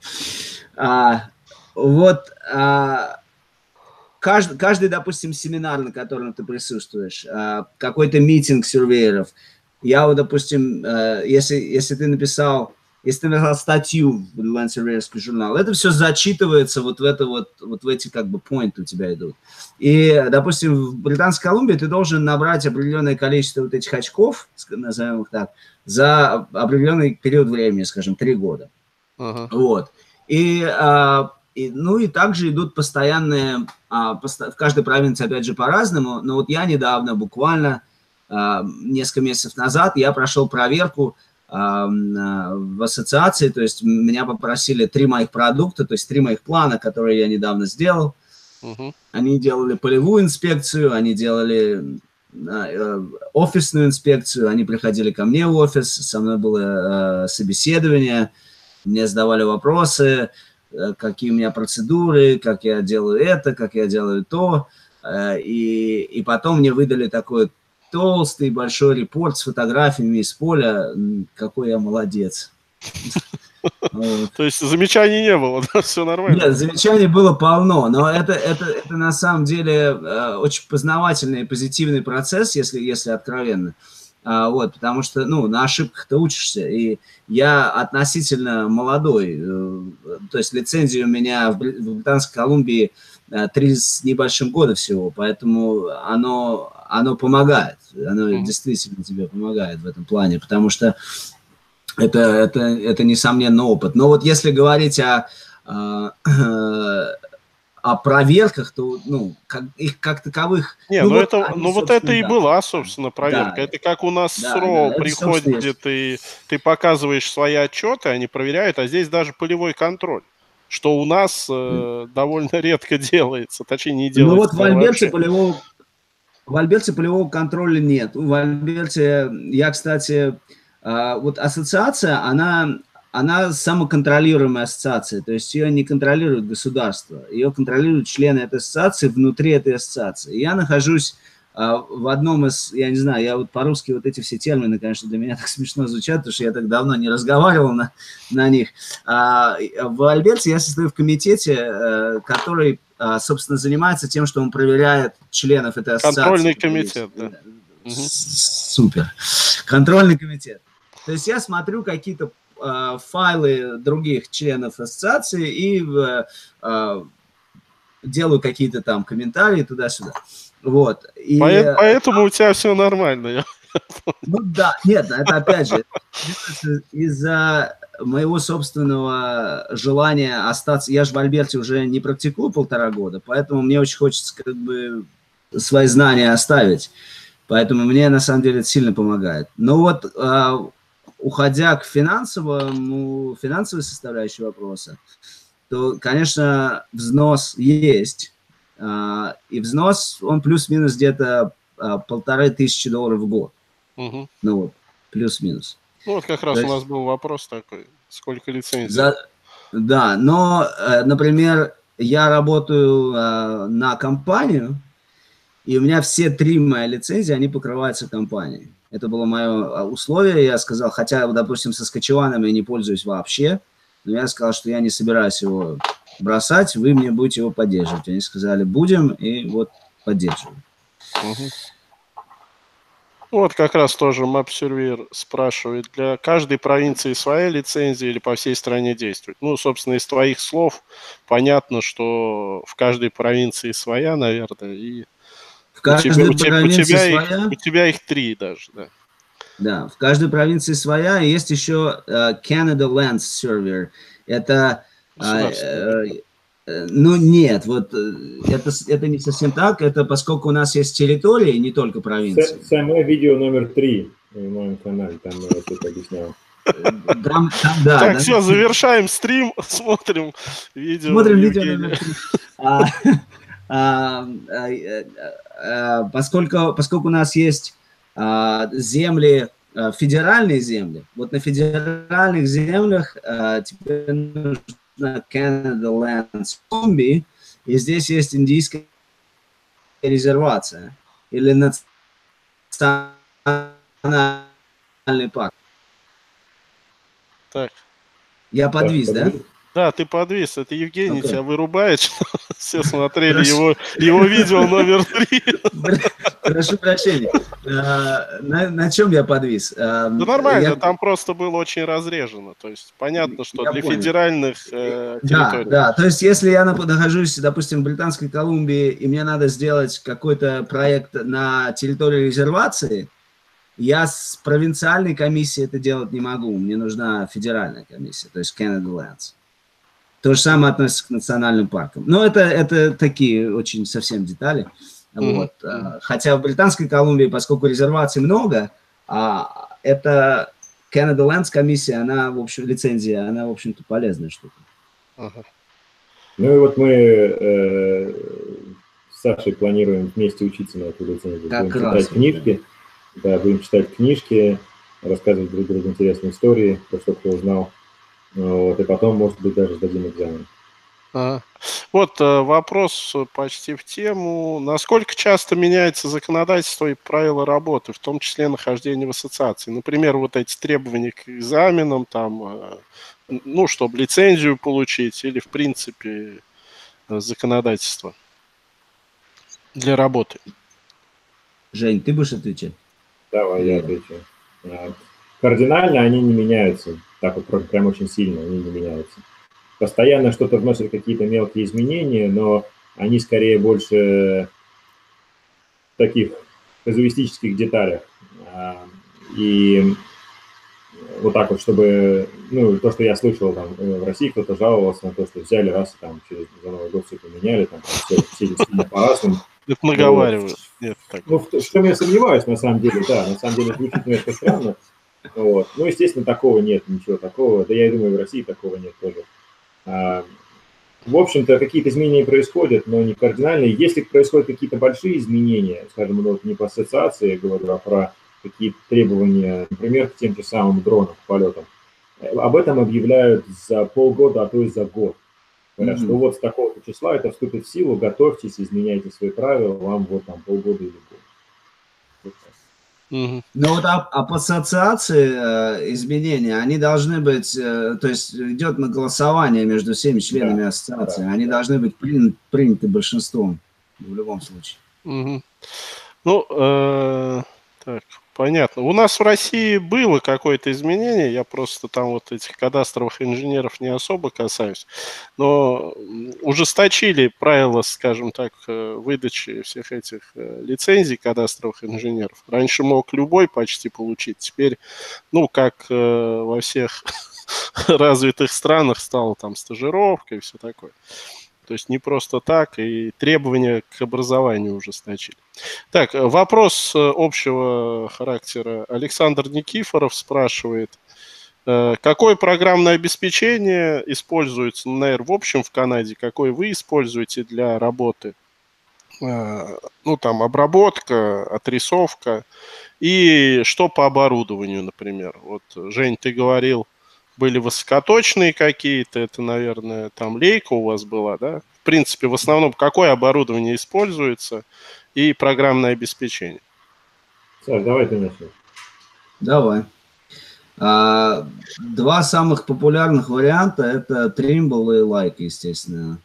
Каждый, допустим, семинар, на котором ты присутствуешь, какой-то митинг серверов. Я вот, допустим, если ты написал статью в Лансерверский журнал, это все зачитывается вот в эти как бы поинты у тебя идут. И, допустим, в Британской Колумбии ты должен набрать определенное количество вот этих очков, назовем их так, за определенный период времени, скажем, 3 года. Вот. И также идут постоянные, в каждой провинции, опять же, по-разному, но вот я недавно, буквально несколько месяцев назад, я прошел проверку в ассоциации, то есть меня попросили 3 моих продукта, то есть 3 моих плана, которые я недавно сделал. Они делали полевую инспекцию, они делали офисную инспекцию, они приходили ко мне в офис, со мной было собеседование, мне задавали вопросы, какие у меня процедуры, как я делаю это, как я делаю то, и потом мне выдали такой толстый большой репорт с фотографиями из поля, какой я молодец. То есть замечаний не было, да? Все нормально? Нет, замечаний было полно, но это на самом деле очень познавательный и позитивный процесс, если откровенно. Вот, потому что, на ошибках ты учишься, и я относительно молодой, то есть лицензия у меня в Британской Колумбии 3 с небольшим года всего, поэтому оно помогает, оно действительно тебе помогает в этом плане, потому что это несомненно опыт. Но вот если говорить о проверках, то, их как таковых... вот это и была, собственно, проверка. Да, это как у нас СРО приходит, где ты показываешь свои отчеты, они проверяют, а здесь даже полевой контроль, что у нас довольно редко делается, точнее, не делается. В Альберте полевого контроля нет. В Альберте, кстати, вот ассоциация, она самоконтролируемая ассоциация, то есть ее не контролирует государство, ее контролируют члены этой ассоциации внутри этой ассоциации. Я нахожусь в одном из, я не знаю, я вот по-русски вот эти все термины, конечно, для меня так смешно звучат, потому что я так давно не разговаривал на них. В Альберте я состою в комитете, который, собственно, занимается тем, что он проверяет членов этой ассоциации. Контрольный комитет, да. Супер. Контрольный комитет. То есть я смотрю какие-то файлы других членов ассоциации и делаю какие-то там комментарии туда-сюда. Вот. И, поэтому у тебя все нормально. Ну да, нет, это опять же из-за моего собственного желания остаться. Я же в Альберте уже не практикую 1,5 года, поэтому мне очень хочется как бы свои знания оставить. Поэтому мне на самом деле это сильно помогает. Но вот уходя к финансовой составляющей вопроса, то, конечно, взнос есть. И взнос, он плюс-минус где-то $1500 в год. Угу. Ну вот, плюс-минус. Ну вот как раз у нас был вопрос такой, сколько лицензий? Да, но, например, я работаю на компанию, и у меня все 3 мои лицензии, они покрываются компанией. Это было мое условие, я сказал, хотя, допустим, со Saskatchewan я не пользуюсь вообще, но я сказал, что я не собираюсь его бросать, вы мне будете его поддерживать. Они сказали, будем, и вот поддерживаем. Угу. Вот как раз тоже MapServer спрашивает, для каждой провинции своя лицензия или по всей стране действует? Ну, собственно, из твоих слов понятно, что в каждой провинции своя, наверное, и в каждой провинции своя. У тебя их 3 даже, да. Да, в каждой провинции своя. Есть еще Canada Lands Server. Это ну нет, вот это не совсем так. Это поскольку у нас есть территории, не только провинции. Самое видео номер 3 на моем канале, там я это объяснял. Да, так, все, завершаем стрим, смотрим видео. Смотрим видео номер 3. Поскольку у нас есть земли, федеральные земли, вот на федеральных землях теперь нужно Canada Lands Combi, и здесь есть индийская резервация или национальный парк. Так. Я подвис, да? Да, ты подвис. Это Евгений тебя вырубает. Все смотрели его видео номер 3. Прошу прощения. На чем я подвис? Да нормально, там просто было очень разрежено. То есть понятно, что для федеральных территорий. Да, то есть если я нахожусь, допустим, в Британской Колумбии, и мне надо сделать какой-то проект на территории резервации, я с провинциальной комиссией это делать не могу. Мне нужна федеральная комиссия, то есть Canada Lands. То же самое относится к национальным паркам. Но это такие очень совсем детали. Вот. Хотя в Британской Колумбии, поскольку резерваций много, это Canada Lands комиссия, она, в общем, лицензия, она, в общем-то, полезная штука. Ну и вот мы с Сашей планируем вместе учиться на эту лицензию. Будем читать книжки. Да, будем читать книжки, рассказывать друг другу интересные истории, про что кто узнал. Вот, и потом, может быть, даже сдадим экзамен. Вот вопрос почти в тему. Насколько часто меняется законодательство и правила работы, в том числе нахождение в ассоциации? Например, вот эти требования к экзаменам, там, ну, чтобы лицензию получить, или, в принципе, законодательство для работы. Жень, ты будешь отвечать? Давай, я отвечу. Кардинально они не меняются, так вот прям очень сильно они не меняются. Постоянно что-то вносят какие-то мелкие изменения, но они скорее больше в таких казуистических деталях. И вот так вот, чтобы, ну, то, что я слышал, там, в России кто-то жаловался на то, что взяли раз, там, за Новый год все поменяли, там, все сильно по-разному. Это наговаривают. Нет, так. Ну, в чем я сомневаюсь, на самом деле, да, на самом деле звучит немножко странно. Вот. Ну, естественно, такого нет, ничего такого. Да я и думаю, в России такого нет тоже. В общем-то, какие-то изменения происходят, но не кардинальные. Если происходят какие-то большие изменения, скажем, ну, не по ассоциации, я говорю, а про какие-то требования, например, к тем же самым дронам, полетам, об этом объявляют за полгода, а то и за год. Говорят, что вот с такого-то числа это вступит в силу, готовьтесь, изменяйте свои правила, вам вот там полгода или год. Вот ну вот по ассоциации изменения, они должны быть, то есть идет на голосование между всеми членами ассоциации, они должны быть приняты большинством в любом случае. Ну, Так, понятно. У нас в России было какое-то изменение, я просто там вот этих кадастровых инженеров не особо касаюсь, но ужесточили правила, скажем так, выдачи всех этих лицензий кадастровых инженеров. Раньше мог любой почти получить, теперь, ну, как во всех развитых странах стало там стажировка и все такое. То есть не просто так, и требования к образованию ужесточили. Так, вопрос общего характера. Александр Никифоров спрашивает, какое программное обеспечение используется, наверное, в общем в Канаде, какое вы используете для работы? Ну, там, обработка, отрисовка, и что по оборудованию, например. Вот, Жень, ты говорил, были высокоточные какие-то, это, наверное, там лейка у вас была, да? В принципе, в основном, какое оборудование используется и программное обеспечение? Саш, давай ты начнешь. Давай. Два самых популярных варианта – это Trimble и Like, естественно.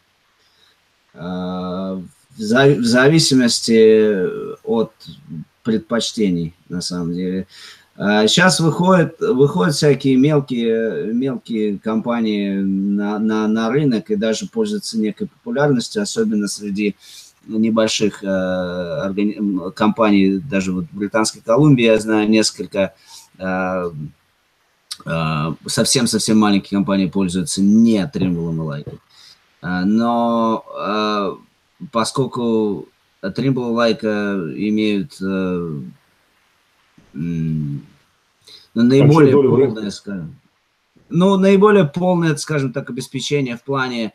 В зависимости от предпочтений, на самом деле. Сейчас выходят всякие мелкие компании на рынок и даже пользуются некой популярностью, особенно среди небольших компаний, даже вот в Британской Колумбии я знаю несколько совсем маленькие компании пользуются не Trimble и Like. Но поскольку Trimble и Like имеют наиболее полное, скажем, наиболее полное, скажем так, обеспечение в плане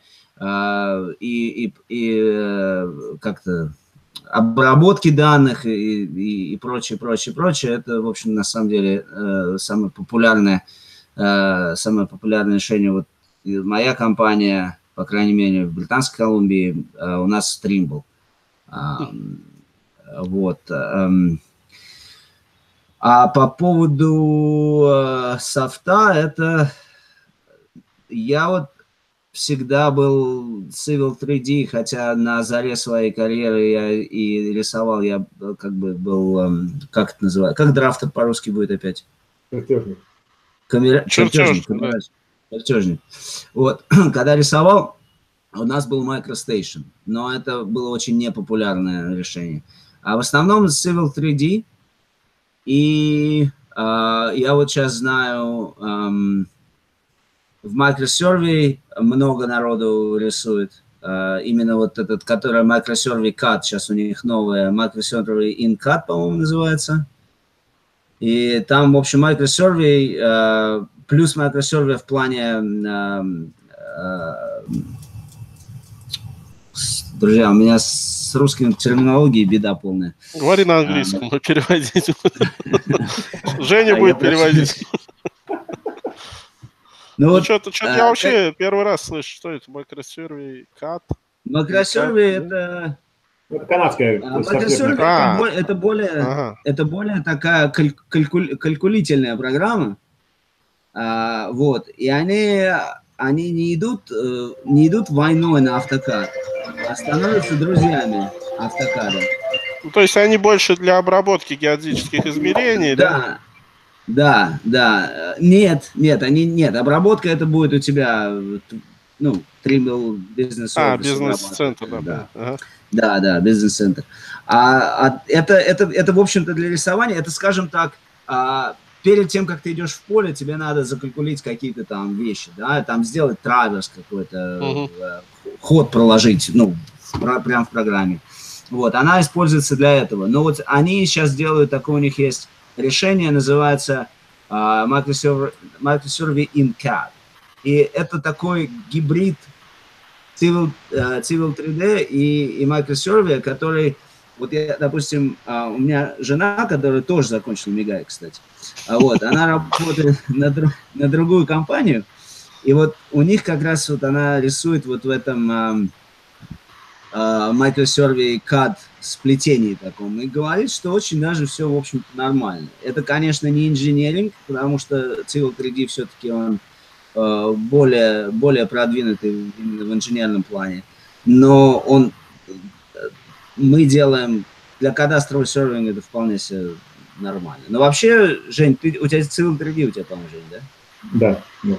как-то обработки данных и прочее, это, в общем, на самом деле самое популярное решение. Вот моя компания, по крайней мере, в Британской Колумбии, у нас Trimble. Вот. А по поводу софта, это я вот всегда был Civil 3D, хотя на заре своей карьеры я и рисовал, я как бы был, как это называется, как драфтер по-русски будет опять? Чертежник. Вот, когда рисовал, у нас был MicroStation, но это было очень непопулярное решение. А в основном Civil 3D, и я вот сейчас знаю, в Microsurvey много народу рисует. Именно вот этот, который Microsurvey CAD, сейчас у них новая, Microsurvey InCAD, по-моему, называется. И там, в общем, Microsurvey, плюс Microsurvey в плане... Друзья, у меня с русской терминологией беда полная. Говори на английском, мы переводить. Женя будет переводить. Ну, что-то я вообще первый раз слышу, что это Microsurvey CAD. Microsurvey это канадская. Это более такая калькулительная программа. Вот. И они не идут войной на AutoCAD, а становятся друзьями AutoCAD. Ну, то есть они больше для обработки геодезических измерений, да? Да. Нет, обработка это будет у тебя, ну, Trimble Business Office. бизнес-центр, да. Да, бизнес-центр. Это, в общем-то, для рисования, это, скажем так, перед тем, как ты идешь в поле, тебе надо закалькулировать какие-то там вещи, да, там сделать траверс какой-то, ход проложить, ну, прямо в программе. Вот, она используется для этого. Но вот они сейчас делают, такое у них есть решение, называется Microsurvey InCAD. И это такой гибрид Civil 3D и Microsurvey, который, вот я, допустим, у меня жена, которая тоже закончила МИГАЙ, кстати, вот, она работает на другую компанию, и вот у них как раз вот она рисует вот в этом Microsurvey CAD сплетении таком, и говорит, что очень даже все, в общем-то, нормально. Это, конечно, не инженеринг, потому что Civil 3D все-таки он более продвинутый именно в инженерном плане, но мы делаем для кадастрового сервинга это вполне себе нормально. Но вообще, Жень, у тебя Civil 3D у тебя, по-моему, Жень, да? Да, да.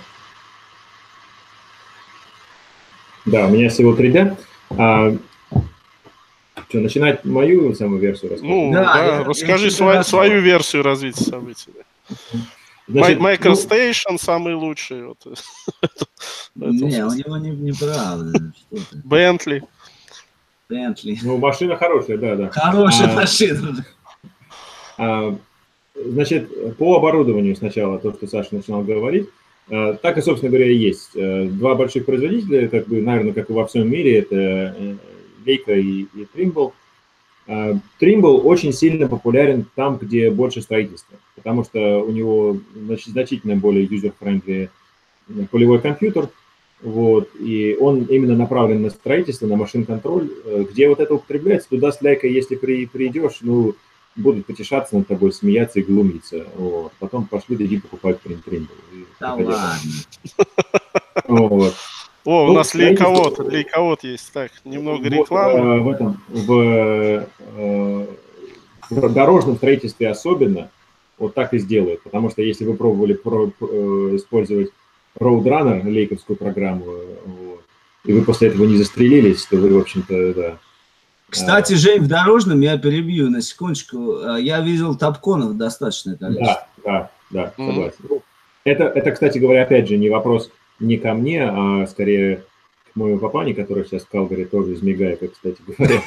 Да, у меня Civil 3D. Что, начинать мою самую версию рассказать? Ну, да, расскажи свою версию развития событий. Значит, MicroStation самый лучший. Вот. Не, у него неправда. Бентли. Ну, машина хорошая, да. Хорошая машина. Значит, по оборудованию сначала, то, что Саша начинал говорить, так и, собственно говоря, и есть. Два больших производителя, как бы, наверное, как и во всем мире, это Leica и Trimble. Trimble очень сильно популярен там, где больше строительства, потому что у него значительно более user-friendly полевой компьютер, вот, и он именно направлен на строительство, на машин-контроль, где вот это употребляется, туда с Leica, если придешь, ну, будут потешаться над тобой, смеяться и глумиться, вот. Потом пошли, иди покупать Trimble. Да ладно. Вот. О, у нас лейковод есть. Так, немного рекламы. В дорожном строительстве особенно вот так и сделают. Потому что если вы пробовали использовать Roadrunner, лейковскую программу, вот, и вы после этого не застрелились, то вы, в общем-то, да. Кстати, Жень, в дорожном, я перебью на секундочку, я видел топконов достаточное количество. Да, согласен. Это, кстати говоря, опять же, не вопрос не ко мне, а скорее к моему папане, который сейчас в Калгари тоже из Мигайка, кстати говоря.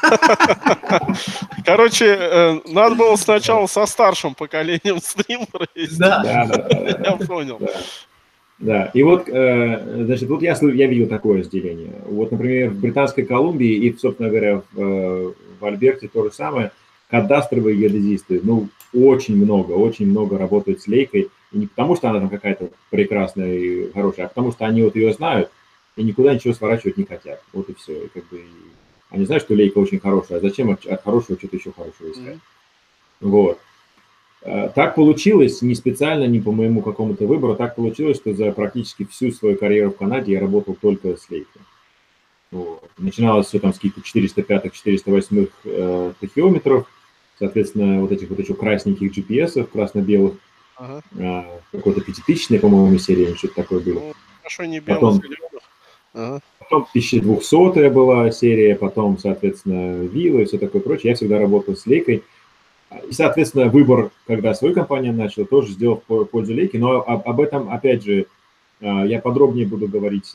Короче, надо было сначала со старшим поколением стримера. Да. Я понял. Да, и вот, значит, вот я видел такое разделение. Вот, например, в Британской Колумбии и, собственно говоря, в Альберте то же самое. Кадастровые геодезисты, ну, очень много работают с Лейкой. И не потому, что она там какая-то прекрасная и хорошая, а потому, что они вот ее знают и никуда ничего сворачивать не хотят. Вот и все. И как бы они знают, что Лейка очень хорошая, а зачем от хорошего что-то еще хорошего искать? Вот. Так получилось, не специально, не по моему какому-то выбору, так получилось, что за практически всю свою карьеру в Канаде я работал только с Лейкой. Вот. Начиналось все там с каких-то 405-408 тахиометров, соответственно, вот этих вот еще красненьких GPS-ов, красно-белых, какой-то 5000-й, по-моему, серии, что-то такое было. Ну, хорошо, не белых, потом 1200-я была серия, потом, соответственно, Вилла и все такое прочее. Я всегда работал с Лейкой. И, соответственно, выбор, когда свою компанию начал, тоже сделал в пользу Лейки. Но об этом, опять же, я подробнее буду говорить,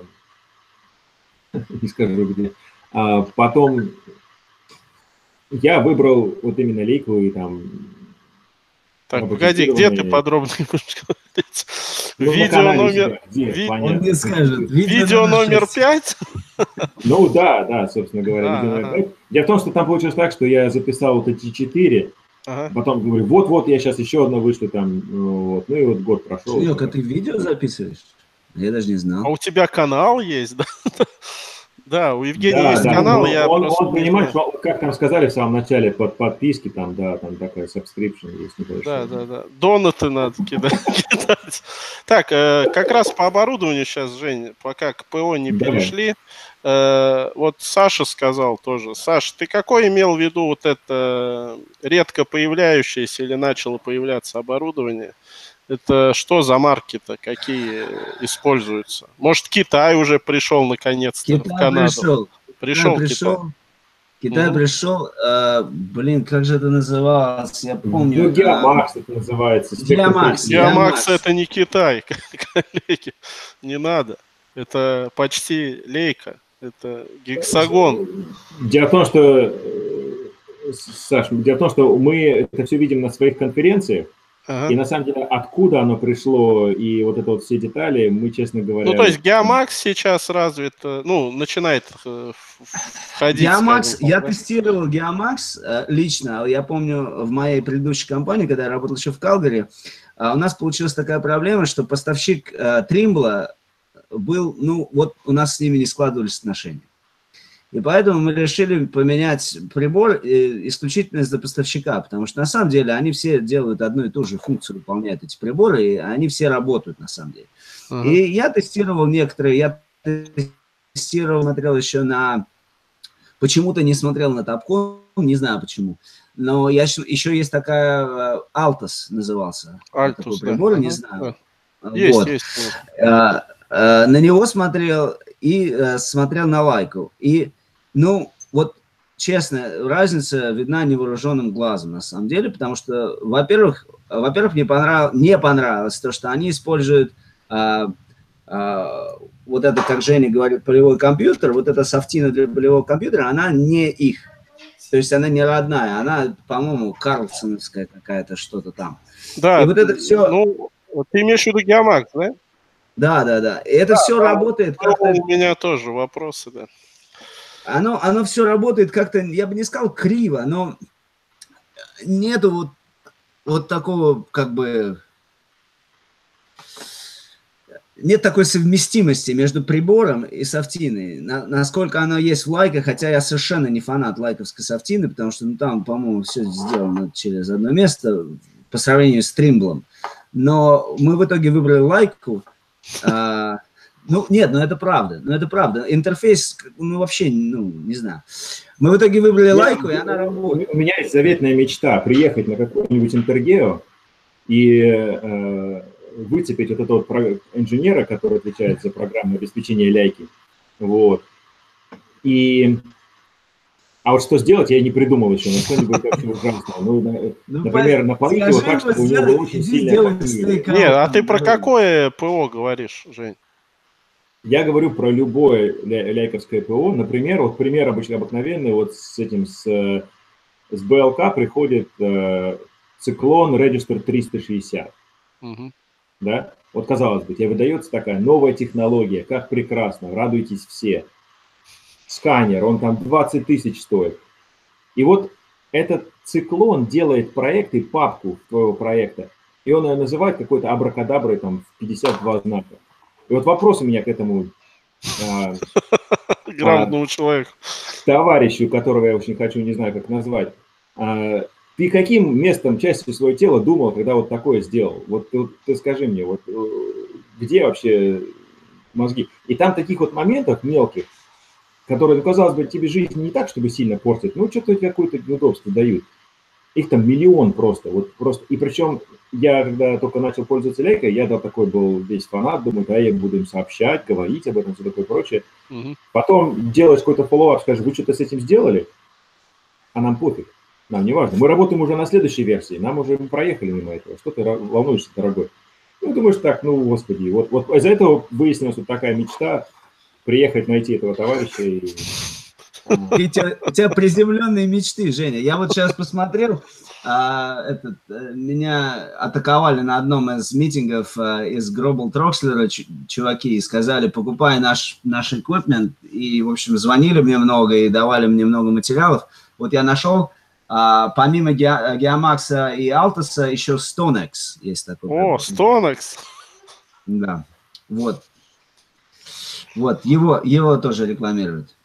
не скажу где. Потом я выбрал вот именно Лейку и там... Так, погоди, где ты подробнее будешь говорить? Видео номер... Он не скажет. Видео номер 5? Ну да, собственно говоря, видео номер 5. Дело в том, что там получилось так, что я записал вот эти 4, потом говорю, вот, я сейчас еще одно вышлю там, вот, ну и вот год прошел. Серег, а ты видео записываешь? Я даже не знал. А у тебя канал есть, да? Да, у Евгения есть канал, я просто... Он понимает, что, как там сказали в самом начале, под подписки, там, да, там такая subscription есть. Да. Донаты надо кидать. Так, как раз по оборудованию сейчас, Жень, пока к ПО не перешли, вот Саша сказал тоже. Саш, ты какой имел в виду вот это редко появляющееся или начало появляться оборудование? Это что за марки-то, какие используются? Может, Китай уже пришел наконец-то в Канаду? Пришел. Китай пришел. Блин, как же это называлось? Я помню. Ну, Геомакс это называется. Геомакс это не Китай, коллеги. Не надо. Это почти Лейка. Это гексагон. Дело в том, что, Саша, мы это все видим на своих конференциях. И на самом деле, откуда оно пришло, и вот это вот все детали, мы, честно говоря... Ну, то есть Геомакс сейчас развит, ну, начинает входить... Геомакс, я тестировал Геомакс лично. Я помню, в моей предыдущей компании, когда я работал еще в Калгари, у нас получилась такая проблема, что поставщик Trimble был, ну, вот у нас с ними не складывались отношения. И поэтому мы решили поменять прибор исключительно из-за поставщика, потому что на самом деле они все делают одну и ту же функцию, выполняют эти приборы, и они все работают на самом деле. И я тестировал некоторые, смотрел еще на... Почему-то не смотрел на Topcon, не знаю почему. Но еще есть такая Altus назывался. Altus, такой да. прибор, не знаю. Да. Вот. Есть. На него смотрел и смотрел на Лайку. И, ну, вот честно, разница видна невооруженным глазом, на самом деле, потому что, во-первых, мне понравилось то, что они используют вот это, как Женя говорит, полевой компьютер, вот эта софтина для полевого компьютера, она не их. То есть она не родная, она, по-моему, карлсоновская какая-то, что-то там. Да, и вот это все... Ну, ты имеешь в виду Geamax, да? Да. И это все работает как-то... У меня тоже вопросы, да. Оно все работает как-то, я бы не сказал криво, но нету вот такого, как бы... Нет такой совместимости между прибором и софтиной. Насколько оно есть в Лайке, хотя я совершенно не фанат лайковской софтины, потому что там, по-моему, все сделано через одно место по сравнению с Тримблом. Но мы в итоге выбрали Лайку. Это правда. Интерфейс, вообще, не знаю. Мы в итоге выбрали Лайку, и она работает. У меня есть заветная мечта приехать на какой-нибудь Интергео и выцепить вот этого инженера, который отвечает за программное обеспечение Ляйки. Вот. А вот что сделать, я не придумал еще, но что-нибудь вообще ужасное. Например, напоить его так, чтобы у него было очень сильное похмелье. Нет, а ты про какое ПО говоришь, Жень? Я говорю про любое ляйковское ПО. Например, вот пример обыкновенный, вот с БЛК приходит циклон Register 360. Угу. Да? Вот, казалось бы, тебе выдается такая новая технология, как прекрасно, радуйтесь все. Сканер, он там 20 тысяч стоит. И вот этот циклон делает проект и папку твоего проекта, и он ее называет какой-то абракадаброй там в 52 знака. И вот вопрос у меня к этому грамотному человеку, товарищу, которого я очень хочу, не знаю, как назвать. Ты каким местом, частью своего тела думал, когда вот такое сделал? Вот ты скажи мне, вот где вообще мозги? И там таких вот моментов мелких, которые, казалось бы, тебе жизнь не так, чтобы сильно портят, но что-то какое-то удобство дают. Их там миллион просто. И причем я, когда только начал пользоваться Ляйкой, я такой был весь фанат, думаю, да, я буду им сообщать, говорить об этом, все такое прочее. Угу. Потом делаешь какой-то фоллоуап, скажешь, вы что-то с этим сделали? А нам пофиг. Нам не важно. Мы работаем уже на следующей версии. Нам уже проехали мимо этого. Что ты волнуешься, дорогой? Ну, думаешь так, господи. Вот из-за этого выяснилась вот такая мечта приехать найти этого товарища. У тебя приземленные мечты, Женя. Я вот сейчас посмотрел, меня атаковали на одном из митингов из Global Troxler чуваки и сказали, покупай наш эквипмент. И, в общем, звонили мне много и давали мне много материалов. Вот я нашел, помимо Geamax и Altus, еще Stonex есть такой. О, Stonex. Да, вот его тоже рекламируют.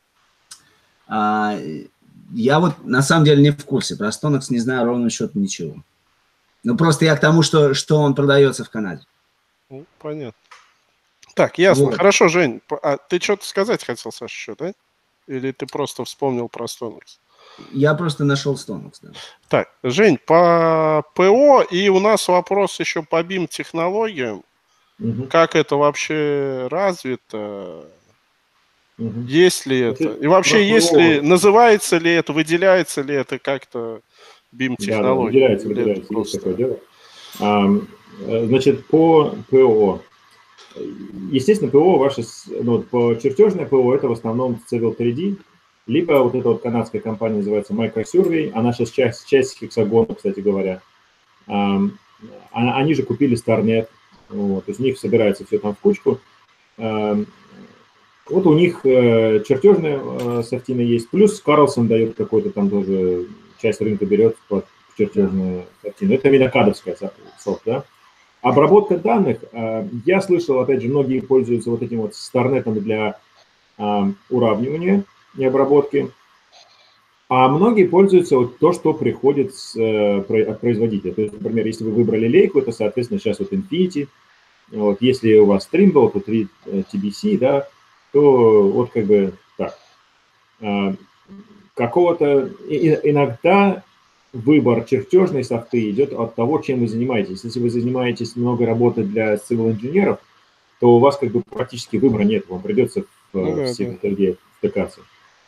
Я вот на самом деле не в курсе, про Stonex не знаю ровно счет ничего. Ну, просто я к тому, что он продается в Канаде. Ну, понятно. Так, ясно. Вот. Хорошо, Жень, ты что-то сказать хотел, Саша, еще, да? Или ты просто вспомнил про Stonex? Я просто нашел Stonex, да. Так, Жень, по ПО, и у нас вопрос еще по BIM-технологиям. Угу. Как это вообще развито? Угу. Есть ли это? И вообще, если называется ли это, выделяется ли это как-то BIM-технология? Да, выделяется, есть такое дело. Значит, по ПО. Естественно, ПО ваше, по чертежное ПО, это в основном Civil 3D, либо вот эта вот канадская компания называется Microsurvey, она сейчас часть Hexagon, кстати говоря. Они же купили StarNet, то есть у них собирается все там в кучку. Вот у них чертежная софтина есть, плюс Carlson дает какой-то там тоже, часть рынка берет под чертежную софтину. Это винокадовская софт, да. Обработка данных, я слышал, опять же, многие пользуются вот этим вот StarNet для уравнивания и обработки, а многие пользуются вот то, что приходит от производителя. То есть, например, если вы выбрали лейку, это, соответственно, сейчас вот Infinity, вот, если у вас Trimble, то 3 TBC, да, то вот как бы так. Какого-то иногда выбор чертежной софты идет от того, чем вы занимаетесь. Если вы занимаетесь много работы для civil инженеров, то у вас как бы практически выбора нет, вам придется в итоге втыкаться.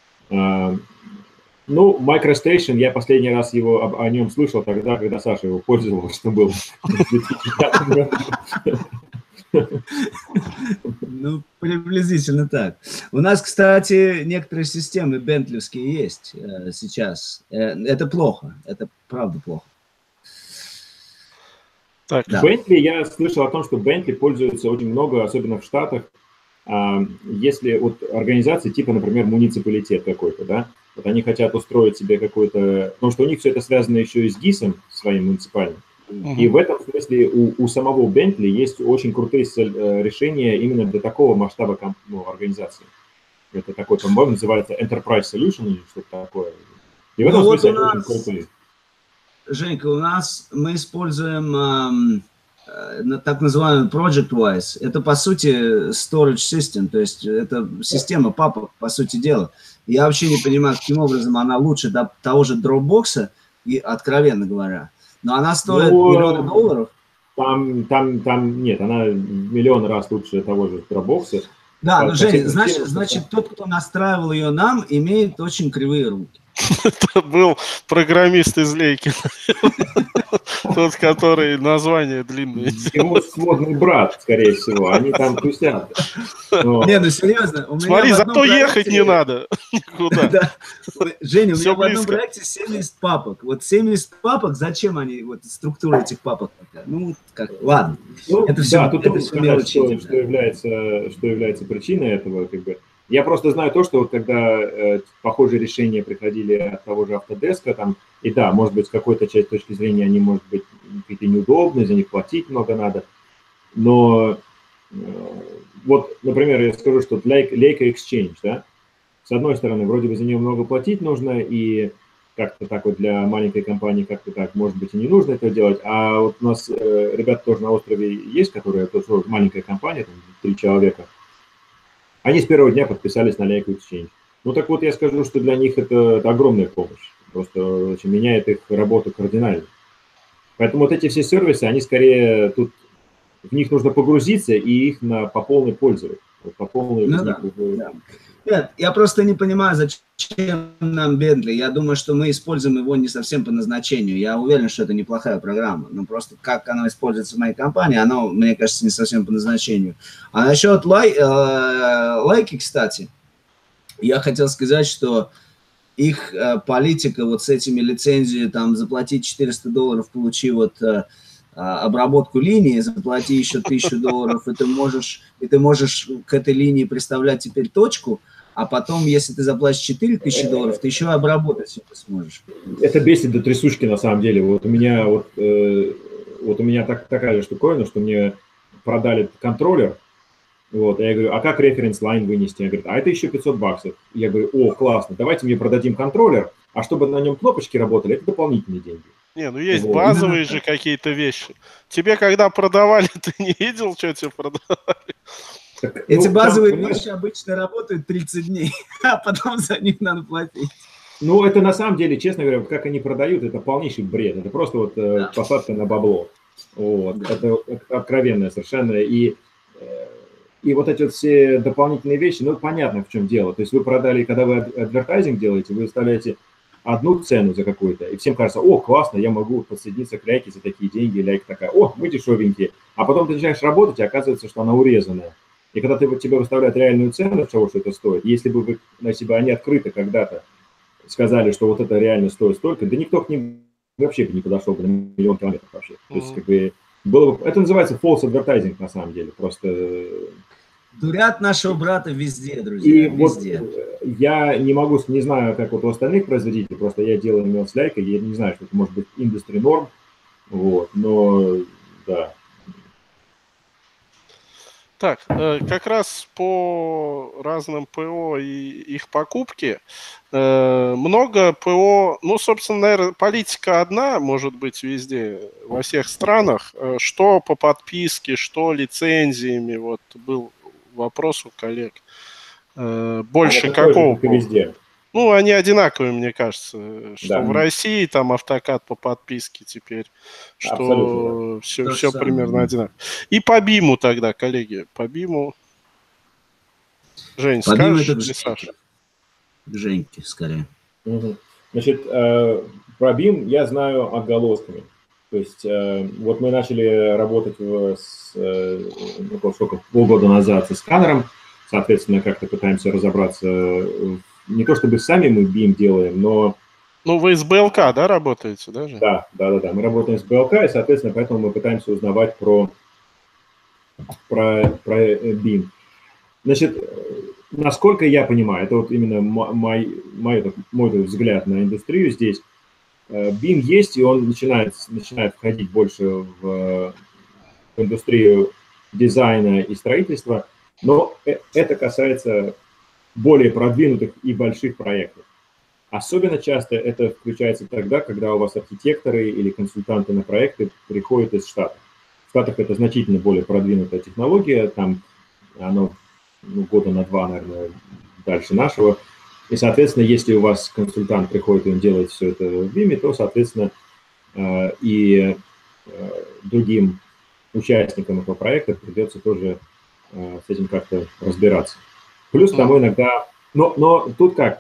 Ну, MicroStation, я последний раз о нем слышал тогда, когда Саша его пользовал, что было в 2005 году. Ну, приблизительно так. У нас, кстати, некоторые системы бентлевские есть сейчас. Это плохо, это правда плохо. Так. Bentley, я слышал о том, что Bentley пользуется очень много, особенно в Штатах, если вот организации типа, например, муниципалитет какой-то, да, вот они хотят устроить себе какой-то, потому что у них все это связано еще и с ГИСом своим муниципальным. И в этом смысле у самого Bentley есть очень крутые решения именно для такого масштаба организации. Это такой, по-моему, называется Enterprise Solution или что-то такое. И в этом смысле это очень крутые. Женька, мы используем так называемый ProjectWise. Это, по сути, storage system, то есть это система папок, по сути дела. Я вообще не понимаю, каким образом она лучше того же Dropbox, и, откровенно говоря. Но она стоит миллионы долларов. Там нет, она в миллион раз лучше того же Dropbox. Да, но, Жень, значит, тот, кто настраивал ее нам, имеет очень кривые руки. Это был программист из Лейки. Тот, который название длинное. Его сводный брат, скорее всего. Они там тусят. Не, ну серьезно. Смотри, зато ехать не надо никуда. Женя, у меня в одном проекте 70 папок. Вот 70 папок, зачем они, вот структура этих папок такая? Ну, как, ладно. Это все мелочи. Что является причиной этого, как бы. Я просто знаю то, что вот когда похожие решения приходили от того же Autodesk, там, и да, может быть, с какой-то части точки зрения они, может быть, какие-то неудобные, за них платить много надо, но вот, например, я скажу, что Leica Exchange, да, с одной стороны, вроде бы за нее много платить нужно, и как-то так вот для маленькой компании как-то так, может быть, и не нужно это делать, а вот у нас ребята тоже на острове есть, которые, тоже маленькая компания, там, 3 человека, они с первого дня подписались на Leica Exchange. Ну так вот я скажу, что для них это огромная помощь. Просто очень меняет их работу кардинально. Поэтому вот эти все сервисы, они скорее тут, в них нужно погрузиться и их по полной пользовать. По полной Нет, я просто не понимаю, зачем нам Bentley. Я думаю, что мы используем его не совсем по назначению. Я уверен, что это неплохая программа. Но просто как она используется в моей компании, она, мне кажется, не совсем по назначению. А насчет Leica, кстати, я хотел сказать, что их политика вот с этими лицензиями, там, заплатить $400, получи вот обработку линии, заплати еще $1000, и ты можешь к этой линии представлять теперь точку, а потом, если ты заплатишь $4000, ты еще обработать все это сможешь. Это бесит до трясучки, на самом деле. Вот у меня такая же штуковина, что мне продали контроллер, вот, я говорю, а как референс-лайн вынести? Я говорю, а это еще $500. Я говорю, о, классно, давайте мне продадим контроллер, а чтобы на нем кнопочки работали, это дополнительные деньги. Не, ну есть вот базовые же какие-то вещи. Тебе когда продавали, ты не видел, что тебе продавали? Так, эти базовые вещи обычно работают 30 дней, а потом за них надо платить. Ну, это на самом деле, честно говоря, как они продают, это полнейший бред. Это просто вот посадка на бабло. Вот. Да. Это откровенное совершенно. И вот эти вот все дополнительные вещи, ну, понятно, в чем дело. То есть вы продали, когда вы адвертайзинг делаете, вы выставляете одну цену за какую-то, и всем кажется, о, классно, я могу подсоединиться к Leica за такие деньги, Leica такая, о, мы дешевенькие. А потом ты начинаешь работать, и оказывается, что она урезанная. И когда тебе выставляют реальную цену, чего что это стоит, если бы они открыто когда-то сказали, что вот это реально стоит столько, да никто к ним вообще не подошел бы на миллион километров вообще. То есть, как бы, было бы... Это называется false advertising, на самом деле, просто... Дурят нашего брата везде, друзья, и везде. Вот я не знаю, как вот у остальных производителей, просто я делаю именно с Leica, я не знаю, что это может быть industry norm, вот, но да. Так, как раз по разным ПО и их покупке, много ПО, ну, собственно, наверное, политика одна, может быть, везде, во всех странах, что по подписке, что лицензиями, вот был вопрос у коллег. Больше какого? Везде. Ну, они одинаковые, мне кажется, что Да. в России там автокад по подписке теперь, Абсолютно, что То же все самое, примерно да. одинаково. И по БИМу тогда, коллеги, по БИМу. Жень, Помимо скажешь этого, или Саша? к Женьке, скорее. Мгм. Значит, про BIM я знаю отголосками. То есть вот мы начали работать сколько, полгода назад со сканером, соответственно, как-то пытаемся разобраться, не то чтобы сами мы BIM делаем, но Ну, вы из БЛК, да, работаете, да, Жень? да, мы работаем с БЛК, и, соответственно, поэтому мы пытаемся узнавать про BIM. Значит, насколько я понимаю, это вот именно мой взгляд на индустрию здесь, BIM есть, и он начинает входить больше в индустрию дизайна и строительства, но это касается более продвинутых и больших проектов. Особенно часто это включается тогда, когда у вас архитекторы или консультанты на проекты приходят из Штатов. В Штатах это значительно более продвинутая технология, там оно года на 2, наверное, дальше нашего. И, соответственно, если у вас консультант приходит и он делает все это в BIM, то, соответственно, и другим участникам этого проекта придется тоже с этим как-то разбираться. Плюс к тому иногда... Но тут как?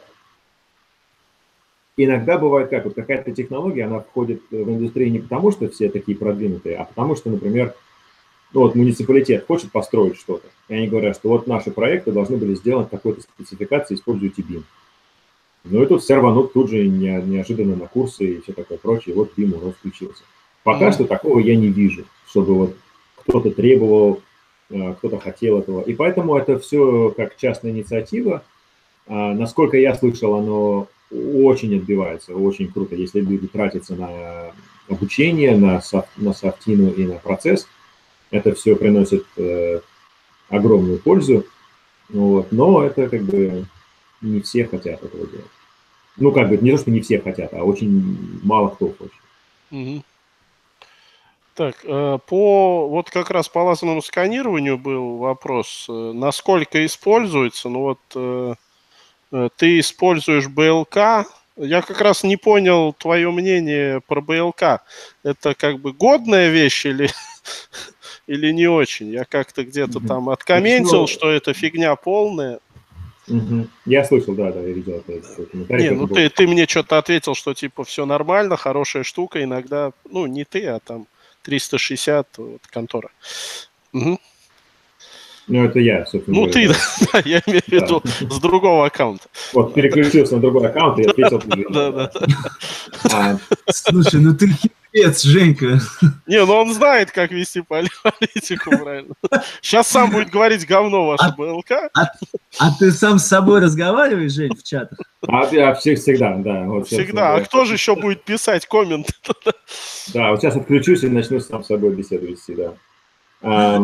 Иногда бывает как? Вот какая-то технология, она входит в индустрию не потому, что все такие продвинутые, а потому что, например, ну, вот муниципалитет хочет построить что-то, и они говорят, что вот наши проекты должны были сделать такой-то спецификации, используйте BIM. Ну и тут все рванут тут же неожиданно на курсы и все такое прочее, и вот BIM у нас включился. Пока что такого я не вижу, чтобы вот кто-то требовал, кто-то хотел этого. И поэтому это все как частная инициатива. Насколько я слышал, оно очень отбивается, очень круто, если люди тратятся на обучение, на софтину и на процесс. Это все приносит огромную пользу, вот, но это как бы не все хотят этого делать. Ну, как бы, не то, что не все хотят, а очень мало кто хочет. Угу. Так, вот как раз по лазерному сканированию был вопрос, насколько используется, ну вот ты используешь БЛК, я как раз не понял твое мнение про БЛК, это как бы годная вещь или не очень? Я как-то где-то там откомментил, что это фигня полная. Я слышал, да, я видел это комментарий. Не, ну ты мне что-то ответил, что типа все нормально, хорошая штука, иногда, ну не ты, а там 360 вот, контора. Угу. Ну, это я, собственно Ну говоря. ты, да, я имею в виду с другого аккаунта. Вот, переключился на другой аккаунт и ответил. Да. Слушай, ну ты хитрец, Женька. Не, ну он знает, как вести политику, правильно. Сейчас сам будет говорить говно ваше БЛК. А ты сам с собой разговариваешь, Жень, в чатах? Всегда, да. Вот, всегда. А кто же еще будет писать комменты? Да, вот сейчас отключусь и начну сам с собой беседу вести, да.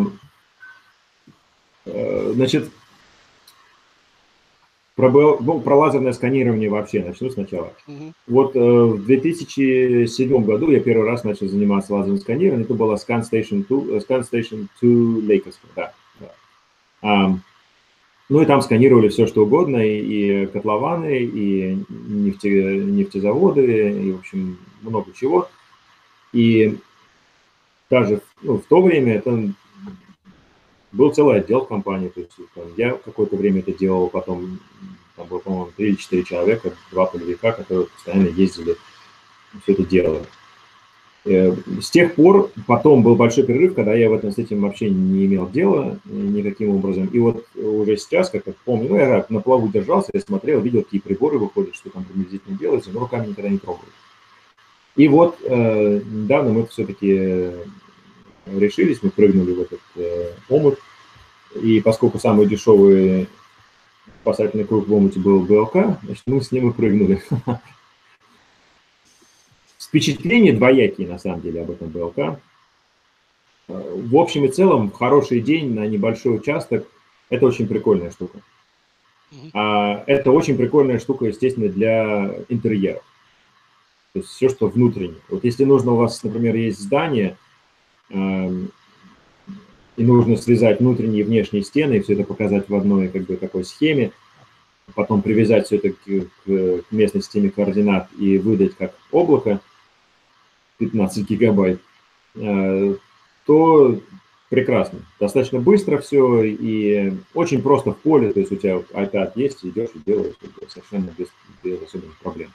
Значит, про лазерное сканирование вообще начну сначала. Вот в 2007 году я первый раз начал заниматься лазерным сканированием. Это была ScanStation 2 Лейковская, да. Ну и там сканировали все, что угодно, и котлованы, и нефтезаводы, и, в общем, много чего. И даже в то время это был целый отдел в компании. То есть там, я какое-то время это делал, потом там было, по-моему, 3 или 4 человека, 2 полевика, которые постоянно ездили, все это делали. С тех пор, потом был большой перерыв, когда я с этим вообще не имел дела никаким образом. И вот уже сейчас, как я помню, ну, я на плаву держался, я смотрел, видел, какие приборы выходят, что там приблизительно делается, но руками никогда не трогал. И вот недавно мы все-таки решились, мы прыгнули в этот омут. И поскольку самый дешевый спасательный круг в омуте был БЛК, значит, мы с ним и прыгнули. Впечатления двоякие, на самом деле, об этом БЛК. В общем и целом, в хороший день на небольшой участок – это очень прикольная штука. Это очень прикольная штука, естественно, для интерьеров. То есть все, что внутреннее. Вот если нужно у вас, например, есть здание, и нужно связать внутренние и внешние стены, и все это показать в одной как бы такой схеме, потом привязать все это к местной системе координат и выдать как облако 15 гигабайт, то прекрасно. Достаточно быстро все и очень просто в поле. То есть у тебя iPad есть, идешь и делаешь совершенно без особенных проблем.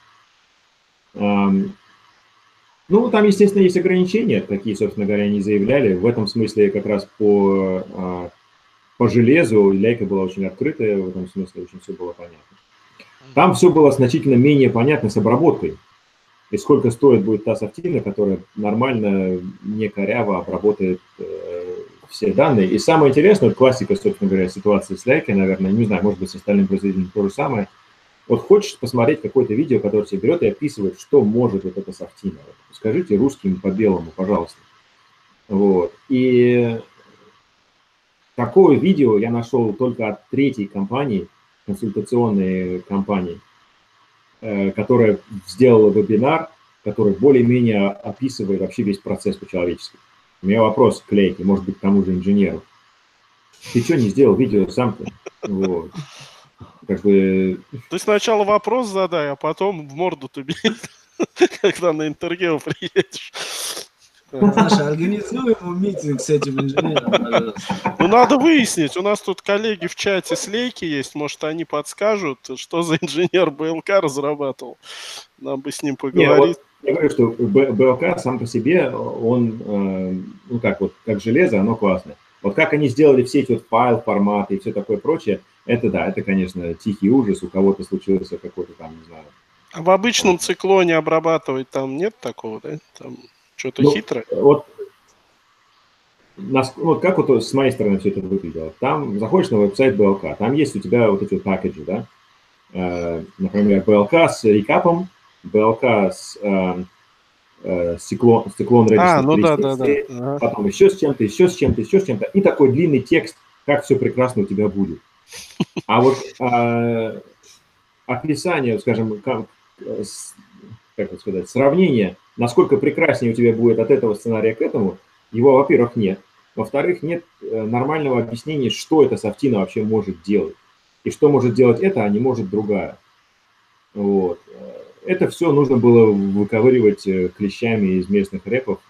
Ну, там, естественно, есть ограничения, какие, собственно говоря, они заявляли. В этом смысле как раз по железу лейка была очень открытая, в этом смысле очень все было понятно. Там все было значительно менее понятно с обработкой. И сколько стоит будет та софтина, которая нормально, не коряво обработает все данные. И самое интересное, классика, собственно говоря, ситуации с лейкой, наверное, не знаю, может быть, с остальным производителем то же самое. Вот хочешь посмотреть какое-то видео, которое тебе берет и описывает, что может вот эта софтина. Скажите русским по белому, пожалуйста. Вот. И такое видео я нашел только от третьей компании, консультационной компании, которая сделала вебинар, который более-менее описывает вообще весь процесс по-человечески. У меня вопрос к Лейке, может быть, к тому же инженеру. Ты что не сделал видео сам-то? Вот. Как бы... Ты сначала вопрос задай, а потом в морду ты бей, когда на интервью приедешь. Саша, организуй ему митинг с этим инженером, пожалуйста. Ну, надо выяснить. У нас тут коллеги в чате с Лейки есть. Может, они подскажут, что за инженер БЛК разрабатывал. Нам бы с ним поговорить. Я говорю, что БЛК сам по себе, он, ну, как железо, оно классное. Вот как они сделали все эти вот файл-форматы и все такое прочее, это да, это, конечно, тихий ужас. У кого-то случился какой-то там, не знаю. А в обычном циклоне обрабатывать там нет такого, да? Там что-то хитрое? Вот как вот с моей стороны все это выглядело. Там заходишь на веб-сайт BLK, там есть у тебя вот эти вот пакеджи, да? Например, BLK с рекапом, BLK с Cyclone Register 300, потом еще с чем-то, еще с чем-то, еще с чем-то, и такой длинный текст, как все прекрасно у тебя будет. А вот описание, скажем, как это сказать, сравнение, насколько прекраснее у тебя будет от этого сценария к этому, его, во-первых, нет. Во-вторых, нет нормального объяснения, что эта софтина вообще может делать. И что может делать это, а не может другая. Вот. Это все нужно было выковыривать клещами из местных рэпов.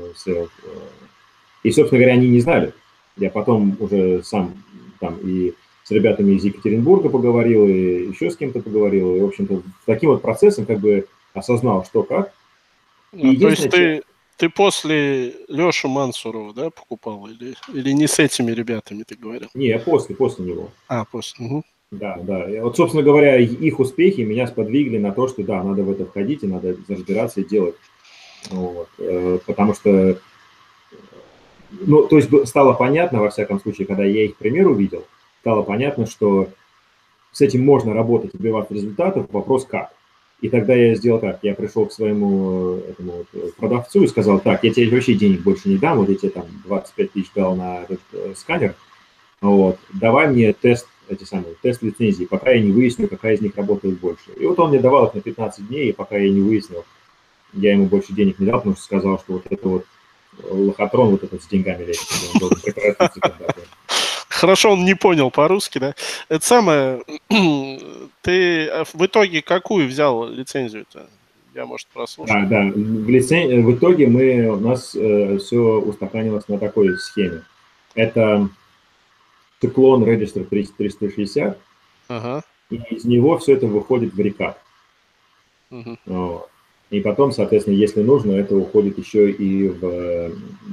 И, собственно говоря, они не знали. Я потом уже сам там и с ребятами из Екатеринбурга поговорил, и еще с кем-то поговорил. И, в общем-то, таким вот процессом как бы осознал, что как. Ну, то есть ты после Леши Мансурова, да, покупал? Или не с этими ребятами ты говорил? Не, после него. После. Угу. Да. И вот, собственно говоря, их успехи меня сподвигли на то, что да, надо в это входить, и надо разбираться и делать. Вот. Потому что, ну, то есть стало понятно, во всяком случае, когда я их пример увидел, стало понятно, что с этим можно работать, добиваться результатов, вопрос как. И тогда я сделал так, я пришел к своему этому продавцу и сказал, так, я тебе вообще денег больше не дам, вот я тебе там 25 тысяч дал на этот сканер, вот, давай мне тест лицензии, пока я не выясню, какая из них работает больше. И вот он мне давал их на 15 дней, и пока я не выяснил, я ему больше денег не дал, потому что сказал, что вот это вот лохотрон, вот этот с деньгами лезет, он должен прекратиться когда-то. Хорошо, он не понял по-русски, да? Это самое, ты в итоге какую взял лицензию-то? Я, может, прослушал. Да. В итоге у нас все устаканилось на такой схеме. Это Cyclone Register 360, и из него все это выходит в рекап. Вот. И потом, соответственно, если нужно, это уходит еще и в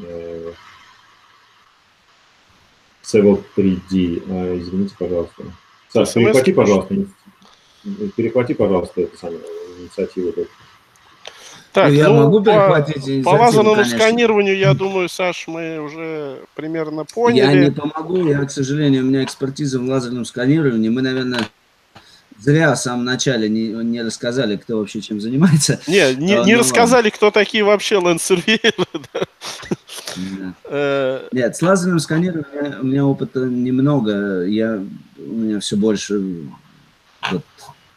Civil 3D. Извините, пожалуйста. Саша, перехвати, пожалуйста, эту самую инициативу. Так, я могу перехватить по лазерному сканированию, я думаю, Саш, мы уже примерно поняли. Я не помогу, к сожалению, у меня экспертиза в лазерном сканировании. Мы, наверное, зря в самом начале не рассказали, кто вообще чем занимается. Не рассказали, кто такие вообще лэнд-сервейеры. Нет, с лазерным сканированием у меня опыта немного. У меня все больше... Вот,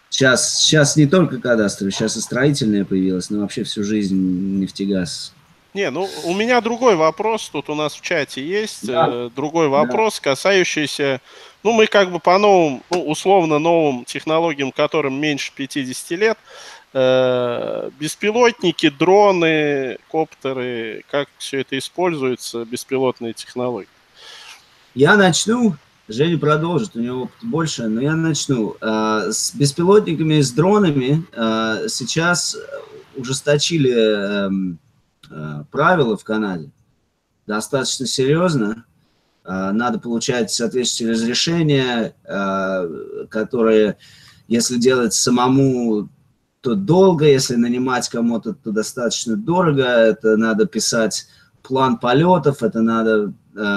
сейчас не только кадастровый, сейчас и строительное появилось, но вообще всю жизнь нефтегаз Не, ну у меня другой вопрос, тут у нас в чате есть Да, другой да. вопрос, касающийся, ну мы как бы по новым, ну, условно новым технологиям, которым меньше 50 лет, беспилотники, дроны, коптеры, как все это используется, беспилотные технологии? Я начну, Женя продолжит, у него опыт больше, но я начну. С беспилотниками, с дронами сейчас ужесточили правила в Канаде достаточно серьезно. Надо получать соответствующие разрешения, которые, если делать самому, то долго, если нанимать кому-то, то достаточно дорого. Это надо писать план полетов, это надо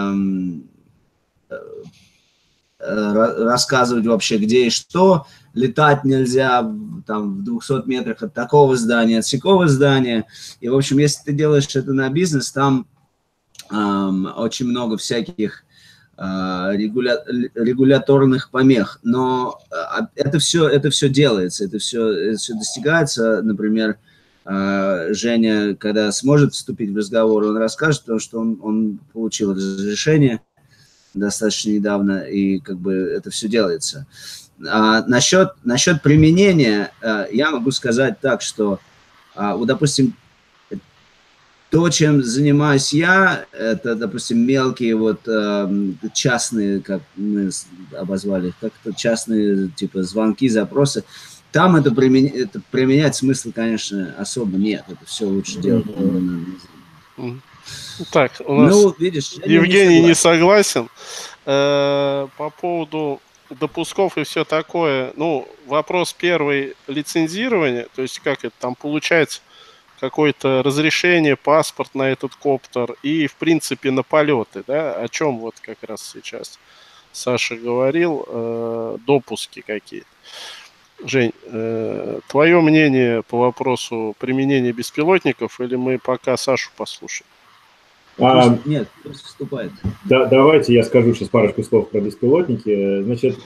рассказывать вообще где и что. Летать нельзя там в 200 метрах от такого здания, от сякого здания. И, в общем, если ты делаешь это на бизнес, там очень много всяких регуляторных помех. Но это все делается, это все достигается. Например, Женя, когда сможет вступить в разговор, он расскажет, потому что он получил разрешение достаточно недавно, и как бы это все делается. Насчет применения я могу сказать так, что, вот, допустим, то, чем занимаюсь я, это, допустим, мелкие вот частные, как мы обозвали, как-то частные типа звонки, запросы. Там это применять смысла, конечно, особо нет. Это все лучше делать. Так, у нас Ну, видишь, Евгений не согласен. По поводу допусков и все такое. Ну, вопрос первый, лицензирование, то есть как это там получается, какое-то разрешение, паспорт на этот коптер и, в принципе, на полеты, да, о чем вот как раз сейчас Саша говорил, допуски какие-то. Жень, твое мнение по вопросу применения беспилотников, или мы пока Сашу послушаем? Нет, пусть вступает. Да, давайте я скажу сейчас парочку слов про беспилотники. Значит,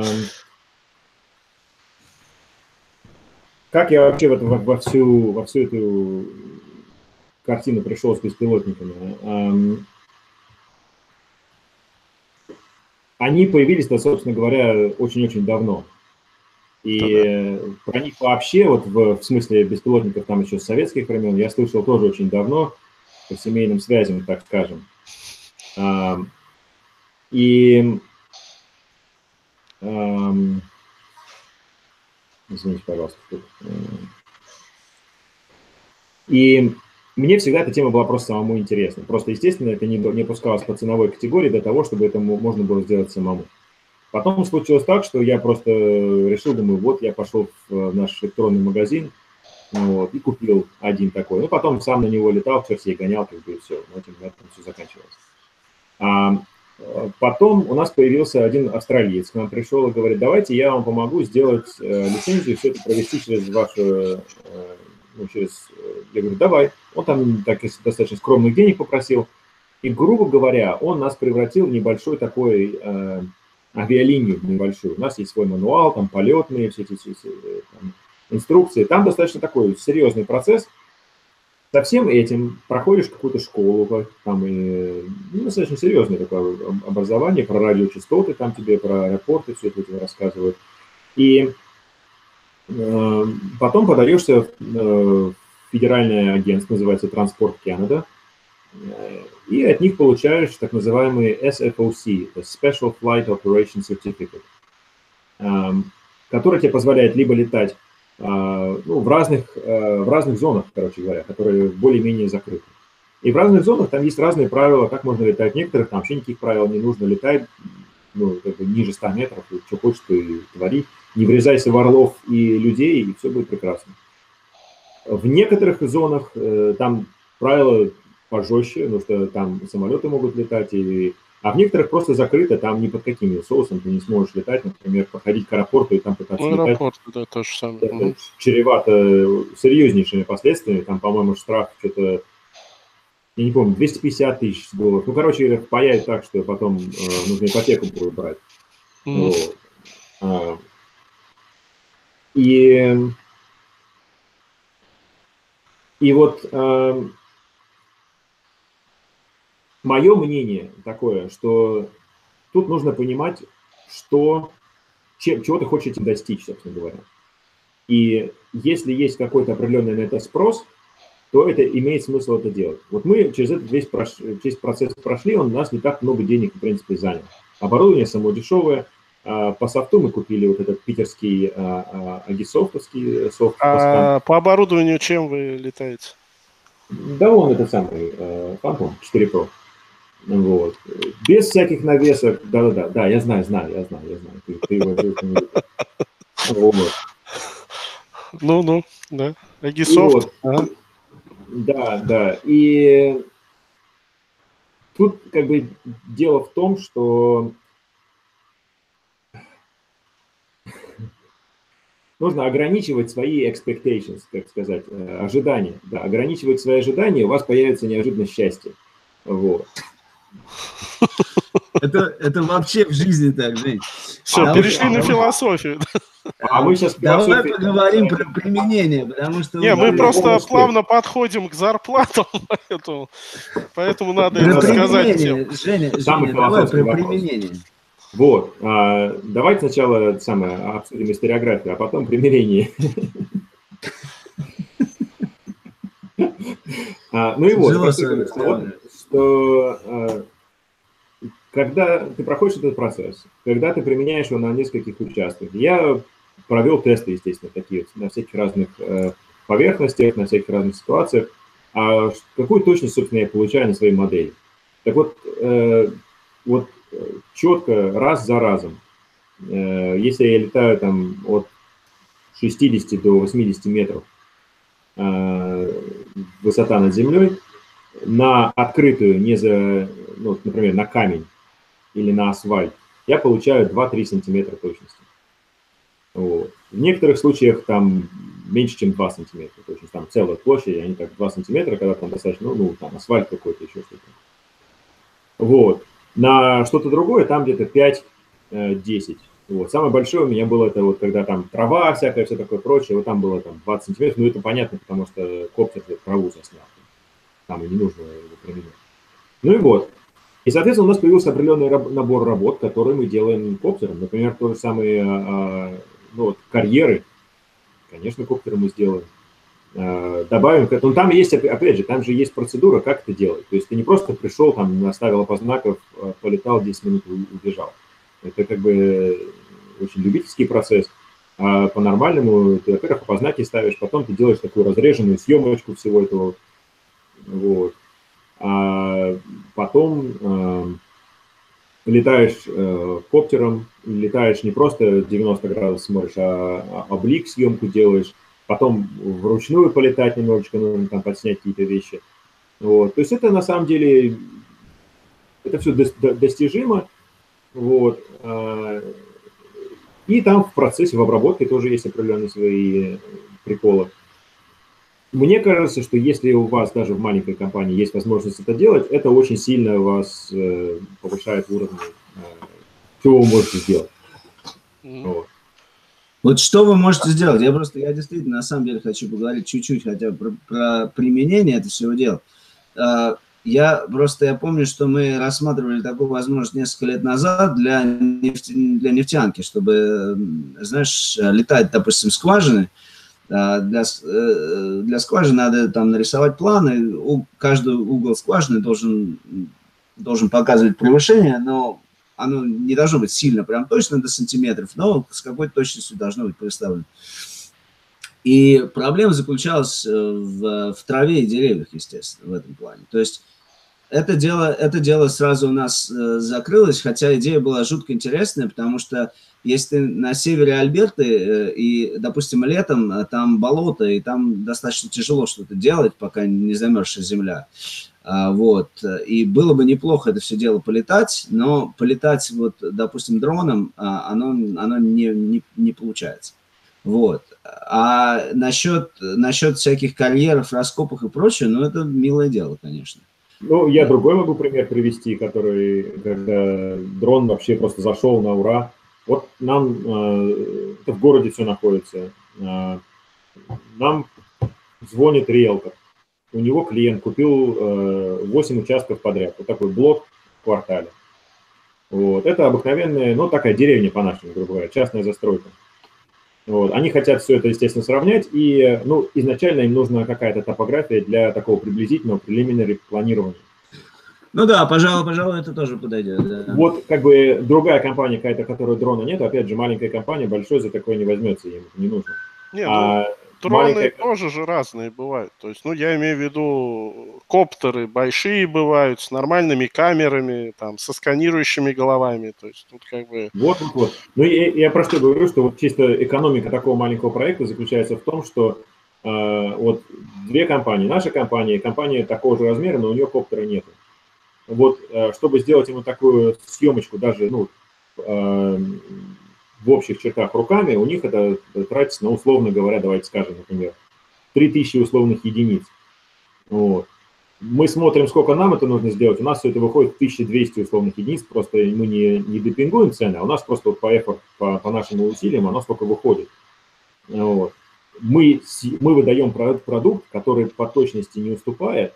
как я вообще во всю эту картину пришел с беспилотниками? Они появились, да, собственно говоря, очень-очень давно. И про них вообще, вот в смысле беспилотников там еще с советских времен, я слышал тоже очень давно, по семейным связям, так скажем. Извините, пожалуйста. И мне всегда эта тема была просто самому интересна. Просто, естественно, это не опускалось по ценовой категории до того, чтобы это можно было сделать самому. Потом случилось так, что я просто решил, думаю, вот я пошел в наш электронный магазин, вот, и купил один такой. Ну, потом сам на него летал, в Черсей гонял, как бы, и все. На этом все заканчивалось. Потом у нас появился один австралиец, к нам пришел и говорит, давайте я вам помогу сделать лицензию, все это провести через вашу, я говорю, давай. Он там так достаточно скромных денег попросил. И, грубо говоря, он нас превратил в небольшой такой авиалинию небольшую. У нас есть свой мануал, там полетные, все эти там, инструкции. Там достаточно такой серьезный процесс. Со всем этим проходишь какую-то школу, там и достаточно серьезное такое образование, про радиочастоты, там тебе про аэропорты, все это тебе рассказывают. И потом подаешься в федеральное агентство, называется Транспорт Канада, и от них получаешь так называемый SFOC, Special Flight Operation Certificate, который тебе позволяет либо летать в разных зонах, короче говоря, которые более-менее закрыты. И в разных зонах там есть разные правила, как можно летать. В некоторых там вообще никаких правил не нужно летать, как бы ниже 100 метров, и что хочешь, то и твори. Не врезайся в орлов и людей, и все будет прекрасно. В некоторых зонах там правила пожестче, потому что там самолеты могут летать, а в некоторых просто закрыто, там ни под какими соусом ты не сможешь летать, например, подходить к аэропорту и там пытаться летать. Аэропорт, да, то же самое. Это чревато серьезнейшими последствиями, там, по-моему, штраф что-то, я не помню, 250 тысяч долларов. Ну, короче, паяет так, что потом нужно ипотеку будет брать. Вот. И вот мое мнение такое, что тут нужно понимать, чего ты хочешь этим достичь, собственно говоря. И если есть какой-то определенный на это спрос, то это имеет смысл это делать. Вот мы через этот весь процесс прошли, он у нас не так много денег, в принципе, занял. Оборудование само дешевое. По софту мы купили вот этот питерский агисофтовский софт. А по оборудованию чем вы летаете? Да, он этот самый Phantom 4 Pro. Вот. Без всяких навесок. Да, я знаю. Ты его вот. Ну, да. Агисофт. Вот. Да. И тут как бы дело в том, что нужно ограничивать свои expectations, как сказать, ожидания. Да, ограничивать свои ожидания, у вас появится неожиданное счастье. Вот. Это вообще в жизни так, Жень. Все, перешли на философию. А мы сейчас Давай поговорим про применение, потому что... Не, мы просто плавно подходим к зарплатам, поэтому надо это сказать всем. Женя, давай про применение. Вот. Давайте сначала обсудим историографию, а потом применение. Ну и вот, что когда ты проходишь этот процесс, когда ты применяешь его на нескольких участках, я провел тесты, естественно, такие на всяких разных поверхностях, на всяких разных ситуациях, какую точность, собственно, я получаю на своей модели. Так вот четко, раз за разом, если я летаю там от 60 до 80 метров высота над землей, на открытую, например, на камень или на асфальт, я получаю 2-3 сантиметра точности. Вот. В некоторых случаях там меньше, чем 2 сантиметра точность. Там целая площадь, они так 2 сантиметра, когда там достаточно, там асфальт какой-то, еще что-то. Вот. На что-то другое там где-то 5-10. Вот. Самое большое у меня было это вот, когда там трава всякая, все такое прочее, вот там было там 20 сантиметров, это понятно, потому что коптер траву заснял. Там и не нужно его применять. Ну и вот. И, соответственно, у нас появился определенный набор работ, которые мы делаем коптером. Например, то же самое, карьеры. Конечно, коптеры мы сделаем. Добавим к этому. Там есть, опять же, там же есть процедура, как это делать. То есть ты не просто пришел, там, наставил опознаков, полетал 10 минут и убежал. Это как бы очень любительский процесс. А по-нормальному ты, во-первых, опознаки ставишь, потом ты делаешь такую разреженную съемочку всего этого. Вот. А потом летаешь коптером, летаешь не просто 90 градусов смотришь, а облик съемку делаешь, потом вручную полетать немножечко, нужно там подснять какие-то вещи. Вот. То есть это на самом деле, это все достижимо. Вот. И там в процессе, в обработке тоже есть определенные свои приколы. Мне кажется, что если у вас даже в маленькой компании есть возможность это делать, это очень сильно вас повышает уровень, чего вы можете сделать. Вот что вы можете сделать? Я действительно на самом деле хочу поговорить чуть-чуть хотя бы про применение этого всего дела. Я помню, что мы рассматривали такую возможность несколько лет назад для нефтянки, чтобы, знаешь, летать, допустим, скважины. Для скважины надо там нарисовать планы, каждый угол скважины должен показывать превышение, но оно не должно быть сильно прям точно до сантиметров, но с какой-то точностью должно быть представлено. И проблема заключалась в траве и деревьях, естественно, в этом плане. То есть это дело сразу у нас закрылось, хотя идея была жутко интересная, потому что если ты на севере Альберты и, допустим, летом там болото, и там достаточно тяжело что-то делать, пока не замерзшая земля. Вот. И было бы неплохо это все дело полетать, но полетать, вот, допустим, дроном, оно не получается. Вот. А насчет всяких карьеров, раскопок и прочее, это милое дело, конечно. Я другой могу пример привести, когда дрон вообще просто зашел на ура. Вот нам это в городе все находится. Нам звонит риэлтор. у него клиент купил 8 участков подряд, вот такой блок в квартале. Вот. Это обыкновенная, ну, такая деревня по-нашему, грубо говоря, частная застройка. Вот. Они хотят все это, естественно, сравнять, и, ну, изначально им нужна какая-то топография для такого приблизительного preliminary планирования. Ну да, пожалуй, это тоже подойдет. Да. Вот как бы другая компания какая-то, которой дрона нет, опять же, маленькая компания, большой за такое не возьмется, им не нужно. Не, ну, дроны тоже же разные бывают. То есть, ну, я имею в виду, коптеры большие бывают, с нормальными камерами, там, со сканирующими головами. То есть, тут как бы... Вот. Ну, я про что говорю, что вот чисто экономика такого маленького проекта заключается в том, что вот две компании, наша компания и компания такого же размера, но у нее коптера нет. Вот, чтобы сделать ему такую съемочку даже, ну, в общих чертах руками, у них это тратится, ну, условно говоря, давайте скажем, например, 3000 условных единиц. Вот. Мы смотрим, сколько нам это нужно сделать, у нас все это выходит 1200 условных единиц, просто мы не депингуем цены, а у нас просто вот по нашим усилиям оно сколько выходит. Вот. Мы выдаем продукт, который по точности не уступает,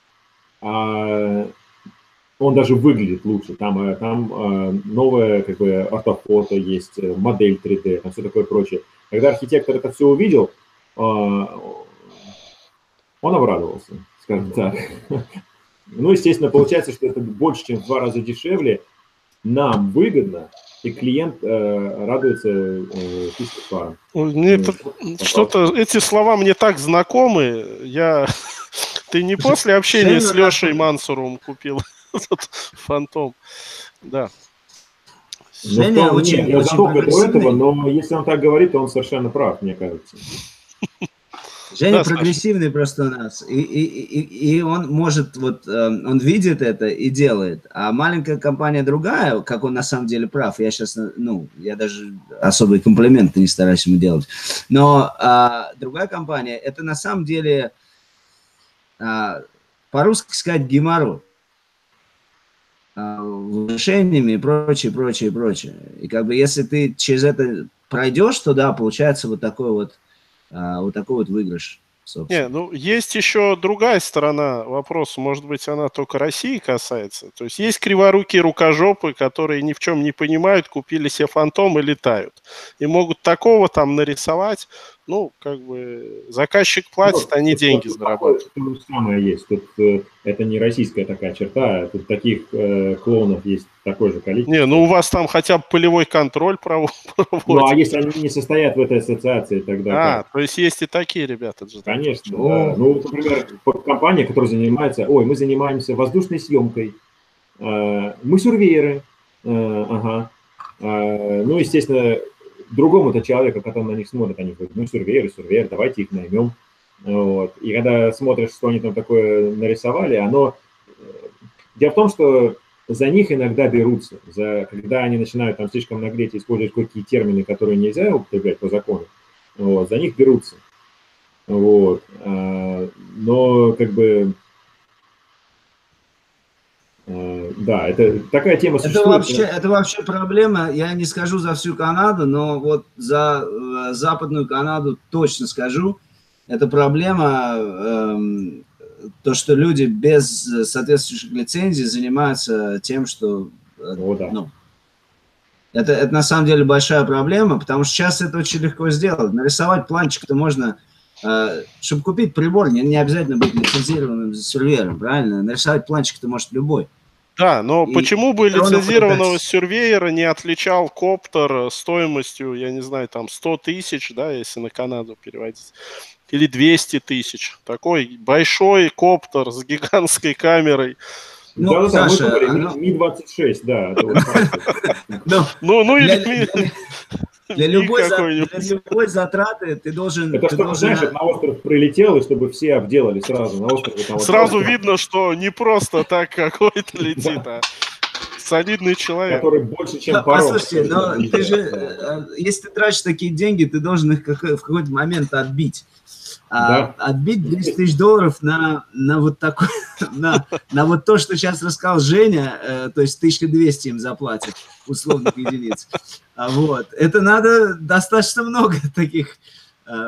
а он даже выглядит лучше. Там новая как бы ортофото есть, модель 3D, там все такое прочее. Когда архитектор это все увидел, он обрадовался, скажем так. Ну, естественно, получается, что это больше, чем в 2 раза дешевле. Нам выгодно, и клиент радуется фишке фарм. Что-то, эти слова мне так знакомы. Ты не после общения с Лешей Мансуровым купил этот фантом? Да. Женя очень этого, но если он так говорит, то он совершенно прав, мне кажется. Женя прогрессивный просто у нас, и он может, вот, он видит это и делает, а маленькая компания другая, как он на самом деле прав, я сейчас, ну, я даже особые комплименты не стараюсь ему делать, но другая компания, это на самом деле, по-русски сказать, геморрой, решениями и прочее. И как бы если ты через это пройдешь, то да, получается вот такой вот выигрыш. Собственно. Не, ну есть еще другая сторона вопроса, может быть, она только России касается. То есть есть криворукие рукожопы, которые ни в чем не понимают, купили себе фантом и летают. И могут такого там нарисовать, ну, как бы заказчик платит, они деньги зарабатывают. То же самое есть. Тут это не российская такая черта, тут таких клоунов есть такое же количество. Не, ну у вас там хотя бы полевой контроль проводят. Ну, а если они не состоят в этой ассоциации, тогда... то есть есть и такие ребята. Конечно, да. Ну, например, компания, которая занимается... мы занимаемся воздушной съемкой, мы сурвейеры, ну, естественно, другому-то человеку, который на них смотрит, они говорят, ну, сурвейер, давайте их наймем. Вот. И когда смотришь, что они там такое нарисовали, оно... Дело в том, что за них иногда берутся, когда они начинают там слишком наглеть и использовать какие-то термины, которые нельзя употреблять по закону, вот, за них берутся. Вот. Но как бы... Да, это такая тема существует. Это вообще проблема, я не скажу за всю Канаду, но вот за Западную Канаду точно скажу. Это проблема, то, что люди без соответствующих лицензий занимаются тем, что... ну, это на самом деле большая проблема, потому что сейчас это очень легко сделать. Нарисовать планчик-то можно... Чтобы купить прибор, не обязательно быть лицензированным сурвейером, правильно? Нарисовать планчик-то может любой. Да, но почему бы лицензированного сурвейера не отличал коптер стоимостью, я не знаю, там 100 тысяч, да, если на Канаду переводить, или 200 тысяч. Такой большой коптер с гигантской камерой. Ну, да, Саша, Ми-26, да. Для любой затраты ты должен... Это чтобы, знаешь, на остров прилетел, и чтобы все обделали сразу. На острове, там сразу видно, что не просто так какой-то летит, а солидный человек. Который больше, чем паром. Послушайте, но ты же, если ты тратишь такие деньги, ты должен их в какой-то момент отбить. Да. Отбить $200 тысяч на вот такой, на вот то, что сейчас рассказал Женя, то есть 1200 им заплатят условных единиц. Вот. Это надо достаточно много таких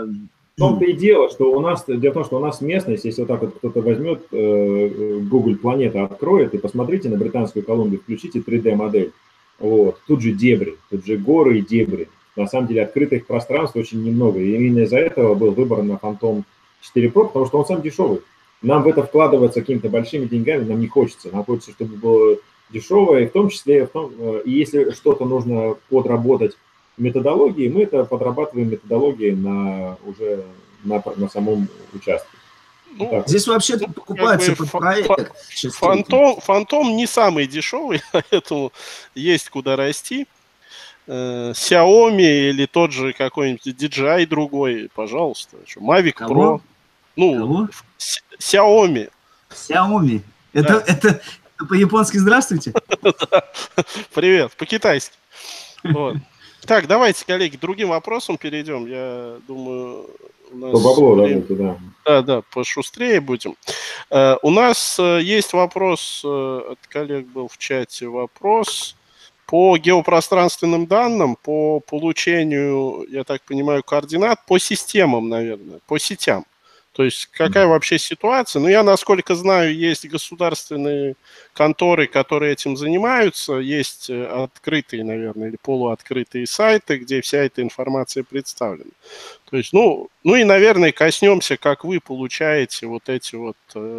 том-то и дело, что дело в том, что у нас местность, если вот так вот кто-то возьмет, Google планета откроет, и посмотрите на Британскую Колумбию, включите 3D-модель. Вот. Тут же дебри, тут же горы и дебри. На самом деле открытых пространств очень немного. И именно из-за этого был выбор на Phantom 4 Pro, потому что он сам дешевый. Нам в это вкладываться какими-то большими деньгами нам не хочется. Нам хочется, чтобы было дешевое, и в том числе, и если что-то нужно подработать методологии, мы это подрабатываем методологией уже на самом участке. Ну, здесь вообще-то покупается под проект. Фантом не самый дешевый, поэтому есть куда расти. Xiaomi или тот же какой-нибудь DJI другой, пожалуйста. Mavic Pro. Ну, Xiaomi. Xiaomi. Это по-японски здравствуйте? Привет, по-китайски. Так, давайте, коллеги, к другим вопросам перейдем. Я думаю, у нас... По баблу, давайте, да. Да, пошустрее будем. У нас есть вопрос, от коллег был в чате вопрос по геопространственным данным, по получению, я так понимаю, координат, по системам, наверное, по сетям. То есть какая вообще ситуация? Ну, я, насколько знаю, есть государственные конторы, которые этим занимаются, есть открытые, наверное, или полуоткрытые сайты, где вся эта информация представлена. То есть, ну и, наверное, коснемся, как вы получаете вот эти вот...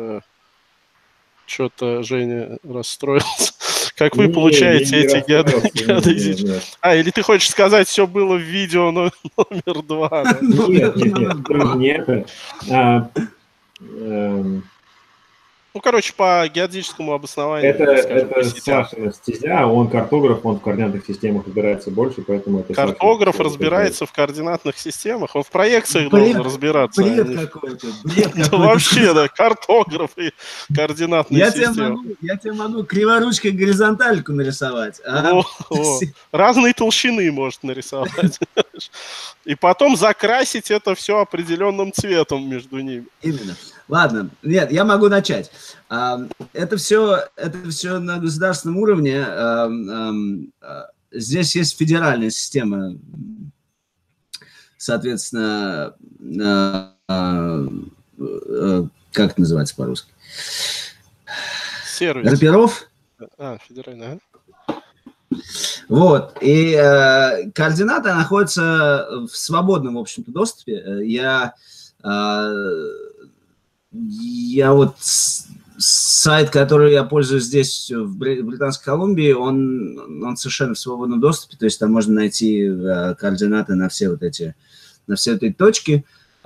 Что-то Женя расстроился. Как вы получаете эти геодезические... или ты хочешь сказать, все было в видео номер 2? Нет. Ну, короче, по геодезическому обоснованию. Это Сашина стезя, он картограф, он в координатных системах разбирается больше, поэтому это... Картограф разбирается в координатных системах, он в проекциях должен разбираться. Бред какой-то. Вообще, да, картограф и координатные системы. Я тебе могу криворучкой горизонтальку нарисовать. Разные толщины может нарисовать. И потом закрасить это все определенным цветом между ними. Именно. Ладно, нет, я могу начать. Это все на государственном уровне. Здесь есть федеральная система, соответственно, как это называется по-русски? Сервис. Группиров. Федеральная. Вот, и координаты находятся в свободном, в общем-то, доступе. Я вот сайт, который я пользуюсь здесь, в Британской Колумбии, он совершенно в свободном доступе, то есть там можно найти координаты на все эти точки.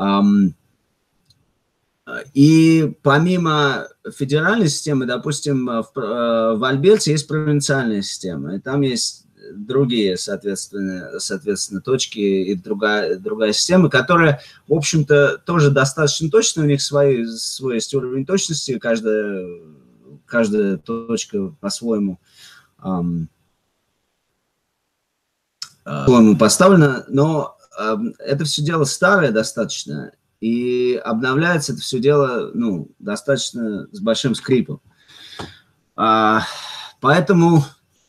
И помимо федеральной системы, допустим, в Альберте есть провинциальная система, и там есть другие, соответственно, точки и другая система, которая, в общем-то, тоже достаточно точная, у них свой есть уровень точности, каждая точка по-своему поставлена, но это все дело старое достаточно, и обновляется это все дело, достаточно с большим скрипом. Поэтому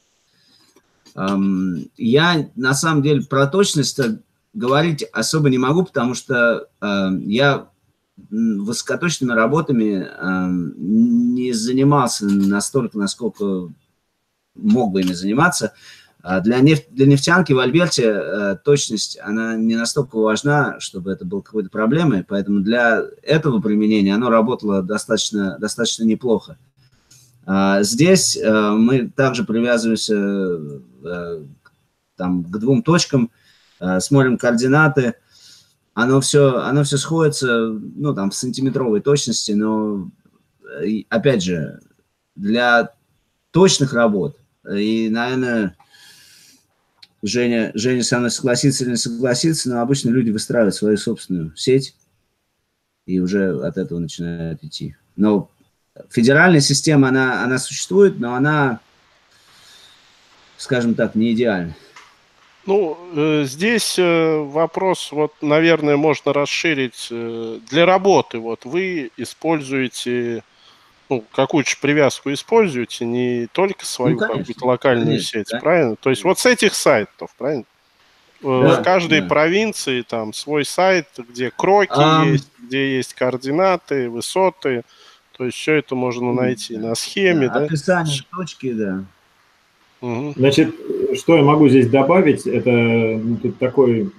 я, на самом деле, про точность говорить особо не могу, потому что я высокоточными работами не занимался настолько, насколько мог бы ими заниматься. Для нефтянки в Альберте точность, она не настолько важна, чтобы это было какой-то проблемой, поэтому для этого применения оно работало достаточно неплохо. Здесь мы также привязываемся к двум точкам, смотрим координаты, оно все сходится, в сантиметровой точности, но, опять же, для точных работ, и, наверное, Женя со мной согласится или не согласится, но обычно люди выстраивают свою собственную сеть и уже от этого начинают идти. Но федеральная система, она существует, но она, скажем так, не идеальна. Здесь вопрос, наверное, можно расширить для работы. Вы используете, какую-то привязку используете, не только свою какую-то локальную сеть, да? Правильно? То есть с этих сайтов, правильно? В каждой провинции там свой сайт, где кроки есть, где есть координаты, высоты. То есть все это можно найти на схеме. Да? Описание точки, да. Значит, что я могу здесь добавить, это тут такое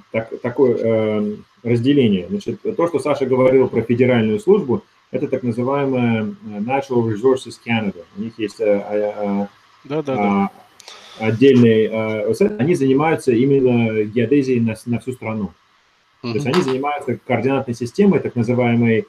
разделение. Значит, то, что Саша говорил про федеральную службу, это так называемая Natural Resources Canada. У них есть отдельные, они занимаются именно геодезией на всю страну. То есть они занимаются координатной системой, так называемой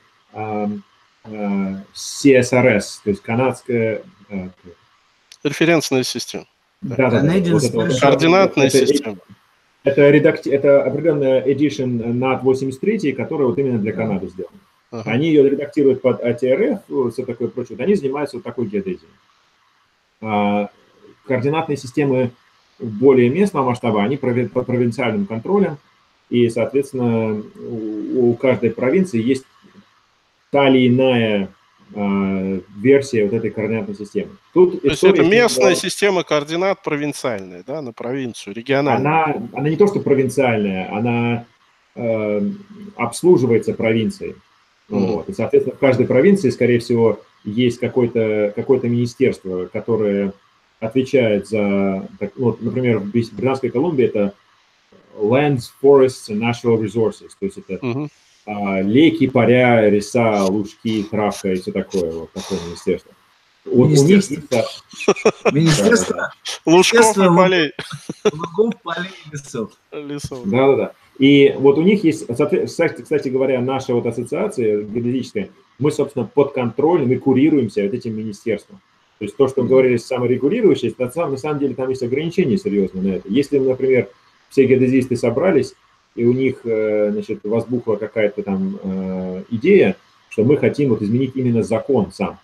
CSRS, то есть канадская... Референсная система. Да. Координатная система. Это определенная edition NAT 83, которая вот именно для Канады сделана. Они ее редактируют под ATRF, все такое прочее. Они занимаются вот такой геодезией. Координатные системы более местного масштаба, они под провинциальным контролем, и, соответственно, у каждой провинции есть та или иная версия вот этой координатной системы. Тут то есть это местная система координат провинциальная, да, на провинцию, региональная? Она не то, что провинциальная, она обслуживается провинцией. Вот. И, соответственно, в каждой провинции, скорее всего, есть какое-то министерство, которое отвечает за, например, в Британской Колумбии это Lands, Forests and Natural Resources, то есть это леки, поря, леса, лужки, травка и все такое, вот такое министерство. Вот у них министерство лужков и полей. Лугов, полей, лесов. Да. И вот у них есть, кстати говоря, наша вот ассоциация геодезическая, мы, собственно, под контролем, мы курируемся вот этим министерством. То есть то, что говорили, саморегулирующееся, на самом деле там есть ограничения серьезные на это. Если, например, все геодезисты собрались, и у них, значит, возбухла какая-то там идея, что мы хотим вот изменить именно закон сам,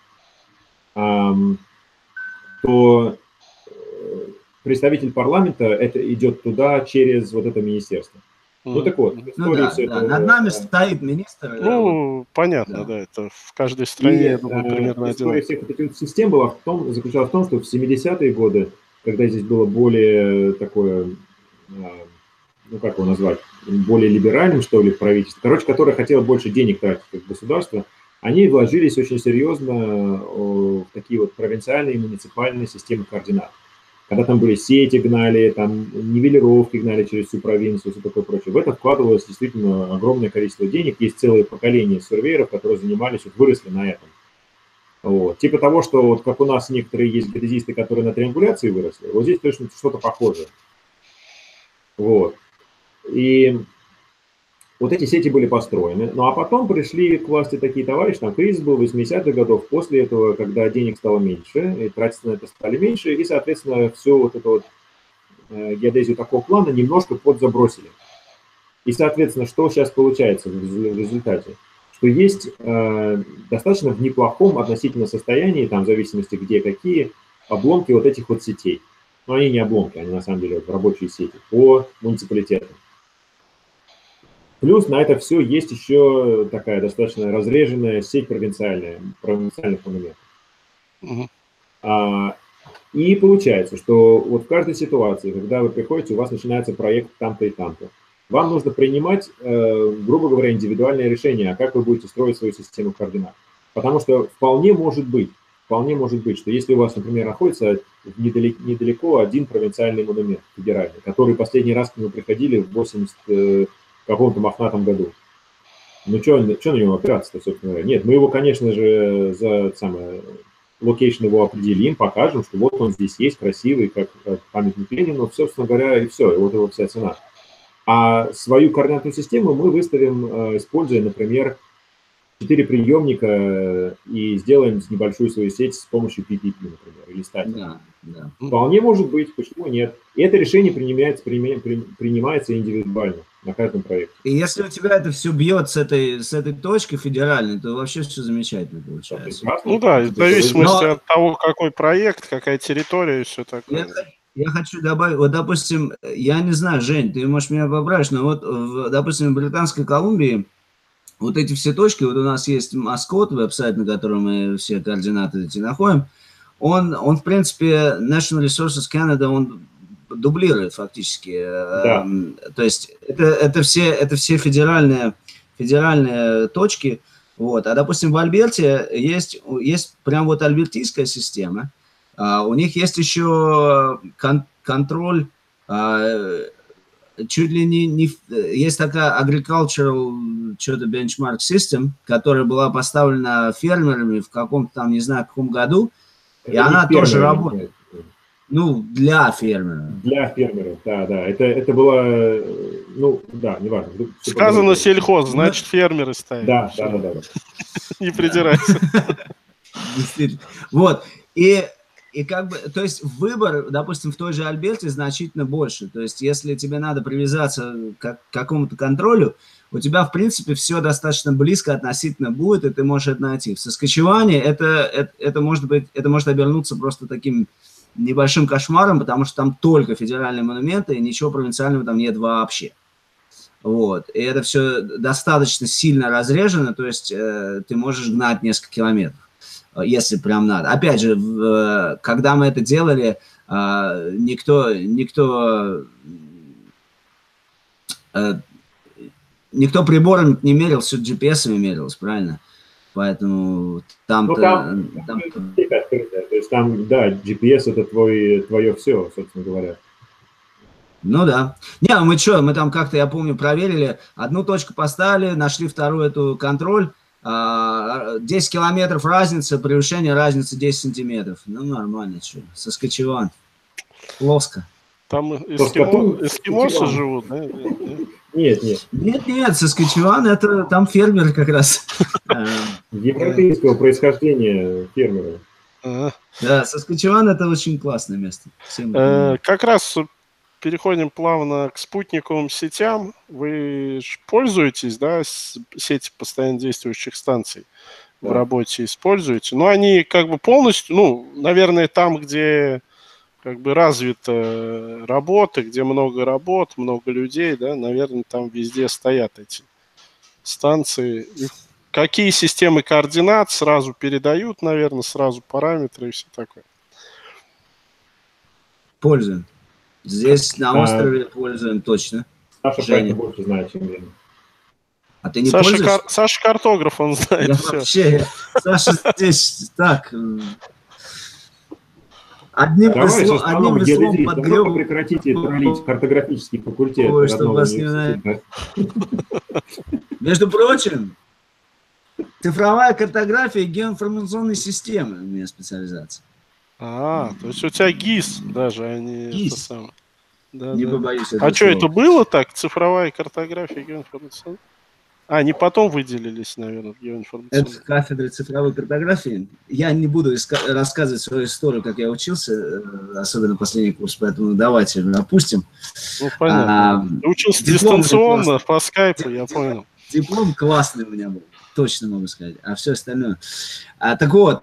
то представитель парламента это идет туда через вот это министерство. Ну так вот, над нами стоит министр. Понятно, да, это в каждой стране примерно история всех этих систем заключалась в том, что в 70-е годы, когда здесь было более такое, как его назвать, более либеральным, что ли, правительство, которое хотело больше денег тратить как государство, они вложились очень серьезно в такие вот провинциальные и муниципальные системы координат. Когда там были сети гнали, там нивелировки гнали через всю провинцию, все такое прочее. В это вкладывалось действительно огромное количество денег. Есть целые поколения сурвейеров, которые занимались, выросли на этом. Вот. Типа того, что вот как у нас некоторые есть геодезисты, которые на триангуляции выросли, вот здесь точно что-то похожее. Вот. И вот эти сети были построены. Ну а потом пришли к власти такие товарищи, там кризис был 80-х годов, после этого, когда денег стало меньше, и тратиться на это стали меньше, и, соответственно, все вот это вот геодезию такого плана немножко подзабросили. И, соответственно, что сейчас получается в результате? Что есть достаточно в неплохом относительно состоянии, там в зависимости где какие, обломки вот этих вот сетей. Но они не обломки, они на самом деле рабочие сети по муниципалитетам. Плюс на это все есть еще такая достаточно разреженная сеть провинциальных монументов. И получается, что вот в каждой ситуации, когда вы приходите, у вас начинается проект там-то и там-то, вам нужно принимать, грубо говоря, индивидуальное решение, как вы будете строить свою систему координат. Потому что вполне может быть, что если у вас, например, находится недалеко один провинциальный монумент федеральный, который последний раз к нему приходили в 80 каком-то мохнатом году. Ну, что на него опираться-то, собственно говоря? Нет, мы его, конечно же, за локейшн его определим, покажем, что вот он здесь есть, красивый, как памятник Ленину, собственно говоря, и все, и вот его вся цена. А свою координатную систему мы выставим, используя, например, 4 приемника и сделаем небольшую свою сеть с помощью PPP, например, или статики. Да. Вполне может быть, почему нет. И это решение принимается индивидуально на каждом проекте. И если у тебя это все бьет с этой точки федеральной, то вообще все замечательно получается. Ну да, в зависимости от того, какой проект, какая территория и все такое. Я хочу добавить, вот, допустим, я не знаю, Жень, ты можешь меня поправить, но вот, допустим, в Британской Колумбии вот эти все точки, вот у нас есть Маскот, веб-сайт, на котором мы все координаты эти находим, он в принципе, National Resources Canada, он дублирует фактически. Да. То есть это все федеральные точки. Вот. А, допустим, в Альберте есть прям вот альбертийская система. У них есть еще контроль, чуть ли не есть такая agricultural что-то benchmark system, которая была поставлена фермерами в каком-то там, не знаю, каком году, и она тоже работает. Ну, для фермеров. Для фермеров, да. Это было, ну, да, неважно. Сказано сельхоз, значит, фермеры ставят. Да. Не придирайся. Действительно. Вот. И как бы, то есть выбор, допустим, в той же Альберте значительно больше. То есть если тебе надо привязаться к какому-то контролю, у тебя, в принципе, все достаточно близко относительно будет, и ты можешь это найти. В Саскачеване это может обернуться просто таким небольшим кошмаром, потому что там только федеральные монументы, и ничего провинциального там нет вообще. Вот. И это все достаточно сильно разрежено, то есть ты можешь гнать несколько километров, если прям надо. Опять же, когда мы это делали, никто прибором не мерил, все GPS-ами мерилось, правильно? Поэтому там-то... То есть там, да, GPS это твое все, собственно говоря. Ну да. Не, мы там как-то, я помню, проверили, одну точку поставили, нашли вторую эту контроль, 10 километров разница, превышение разницы 10 сантиметров. Ну, нормально, что. Саскачеван. Плоско. Там эскимосы живут, да? Нет, Саскачеван, это там фермеры как раз. Европейского происхождения фермеры. Да, Саскачеван это очень классное место. Как раз переходим плавно к спутниковым сетям. Вы пользуетесь, да, сетью постоянно действующих станций в работе используете? Но они как бы полностью, ну, наверное, там, где как бы развита работа, где много работ, много людей, да, наверное, там везде стоят эти станции. И какие системы координат сразу передают, наверное, сразу параметры и все такое? Пользуем. Здесь на острове пользуем точно. Саша Женя больше знает, чем я. А ты не пользуешься? Саша картограф, он знает все. Саша здесь так... Одним веслом подгреб... Прекратите троллить картографический факультет. Ой, что вас не... Между прочим, цифровая картография и геоинформационные системы у меня специализация. То есть у тебя ГИС даже, а не ГИС. это самое. Да, не да. побоюсь этого А что, слова. это было так? Цифровая картография и геоинформационная? Они потом выделились, наверное, в геоинформационную. Это кафедра цифровой картографии. Я не буду рассказывать свою историю, как я учился, особенно последний курс, поэтому давайте опустим. Ну, понятно. Ты учился дистанционно, по скайпу, я понял. Диплом классный у меня был, точно могу сказать. А все остальное... так вот,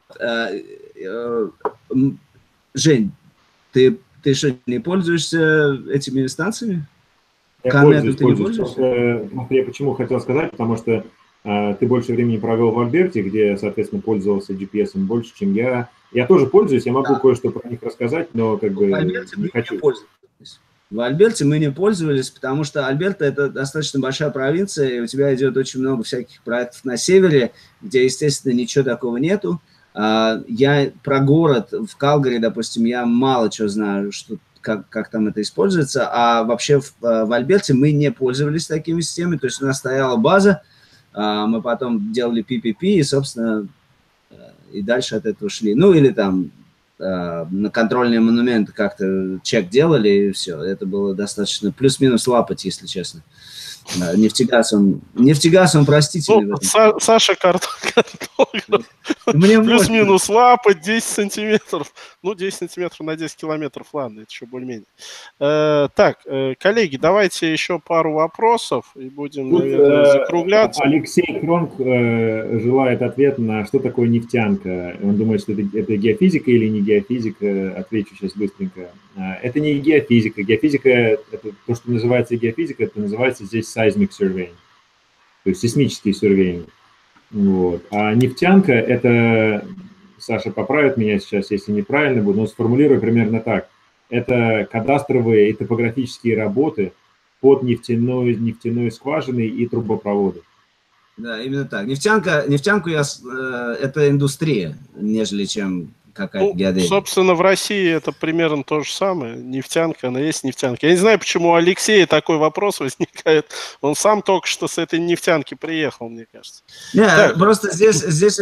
Жень, ты что, не пользуешься этими станциями? Я пользуюсь. Я почему хотел сказать, потому что ты больше времени провел в Альберте, где, соответственно, пользовался GPS больше, чем я. Я тоже пользуюсь, я могу кое-что про них рассказать, но как бы не хочу. В Альберте мы не пользовались, потому что Альберта – это достаточно большая провинция, и у тебя идет очень много всяких проектов на севере, где, естественно, ничего такого нету. Я про город в Калгари, допустим, я мало чего знаю, что, как там это используется, а вообще в Альберте мы не пользовались такими системами, то есть у нас стояла база, мы потом делали PPP и, собственно, и дальше от этого шли. Ну, или там на контрольные монументы как-то чек делали, и все. Это было достаточно плюс-минус лапать, если честно. Нефтегаз, он простительный. Ну, Саша картограф. Плюс-минус лапать 10 сантиметров. Ну, 10 сантиметров на 10 километров, ладно, это еще более-менее. Так, коллеги, давайте еще пару вопросов и будем, наверное, закругляться. Алексей Кронк желает ответ на что такое нефтянка. Он думает, что это геофизика или не геофизика. Отвечу сейчас быстренько. Это не геофизика. Геофизика, это то, что называется геофизика, это называется здесь seismic surveying, то есть сейсмический surveying. Вот. А нефтянка, это, Саша поправит меня сейчас, если неправильно буду, но сформулирую примерно так. это кадастровые и топографические работы под нефтяной скважиной и трубопроводы. Да, именно так. Нефтянку это индустрия, нежели чем какая-то геодезия. Собственно, в России это примерно то же самое. Нефтянка, она есть нефтянка. Я не знаю, почему у Алексея такой вопрос возникает. Он сам только что с этой нефтянки приехал, мне кажется. Нет, просто здесь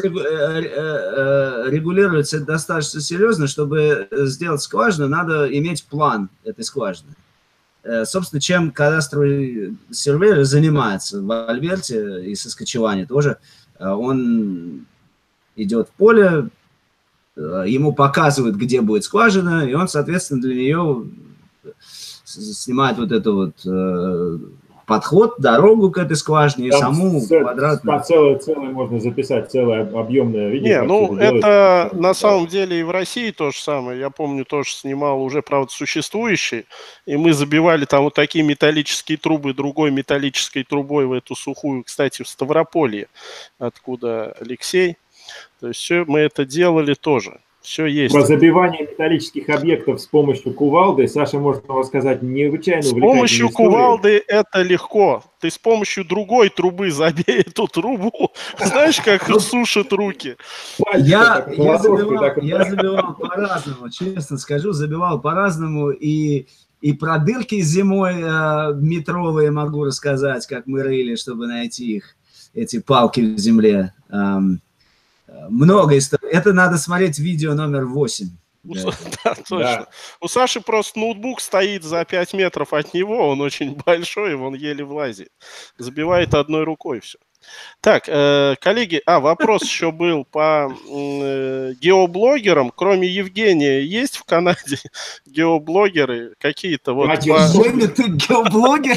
регулируется достаточно серьезно. Чтобы сделать скважину, надо иметь план этой скважины. Собственно, чем кадастровый сервер занимается в Альберте и Саскачеване тоже. Он идет в поле, ему показывают, где будет скважина, и он, соответственно, для нее снимает вот это вот подход, дорогу к этой скважине и саму квадратную. Целое можно записать, целое объемное видео. Не, это на самом деле и в России то же самое. Я помню, тоже снимал уже, правда, существующие, и мы забивали там вот такие металлические трубы другой металлической трубой в эту сухую, кстати, в Ставрополье, откуда Алексей. То есть все мы это делали тоже. Все есть. Про забивание металлических объектов с помощью кувалды Саша может вам рассказать необычайно увлекательную историю. С помощью кувалды это легко. Ты с помощью другой трубы забей эту трубу. Знаешь, как сушат руки? Я забивал по-разному, честно скажу, забивал по-разному. И про дырки зимой метровые могу рассказать, как мы рыли, чтобы найти их, эти палки в земле. Много историй. Это надо смотреть видео номер 8. Да, точно. Да. У Саши просто ноутбук стоит за 5 метров от него, он очень большой, он еле влазит. Забивает одной рукой все. Так, коллеги, вопрос еще был по геоблогерам. Кроме Евгения, есть в Канаде геоблогеры какие-то? Вот Женя, ты геоблогер?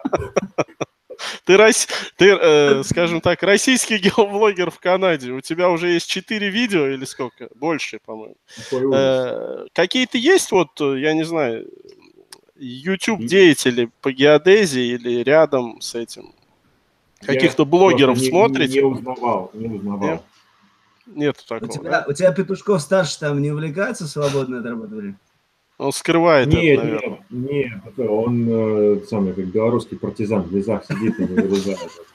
Ты, скажем так, российский геоблогер в Канаде. У тебя уже есть 4 видео или сколько? Больше, по-моему. Какие-то есть, вот, я не знаю, YouTube-деятели по геодезии или рядом с этим? Каких-то блогеров смотрите? Не узнавал. Нету такого. У тебя Петушков старший там не увлекается свободно от работы времени? Он скрывает это, наверное. Нет, он самый как белорусский партизан в лесах сидит и не вылезает.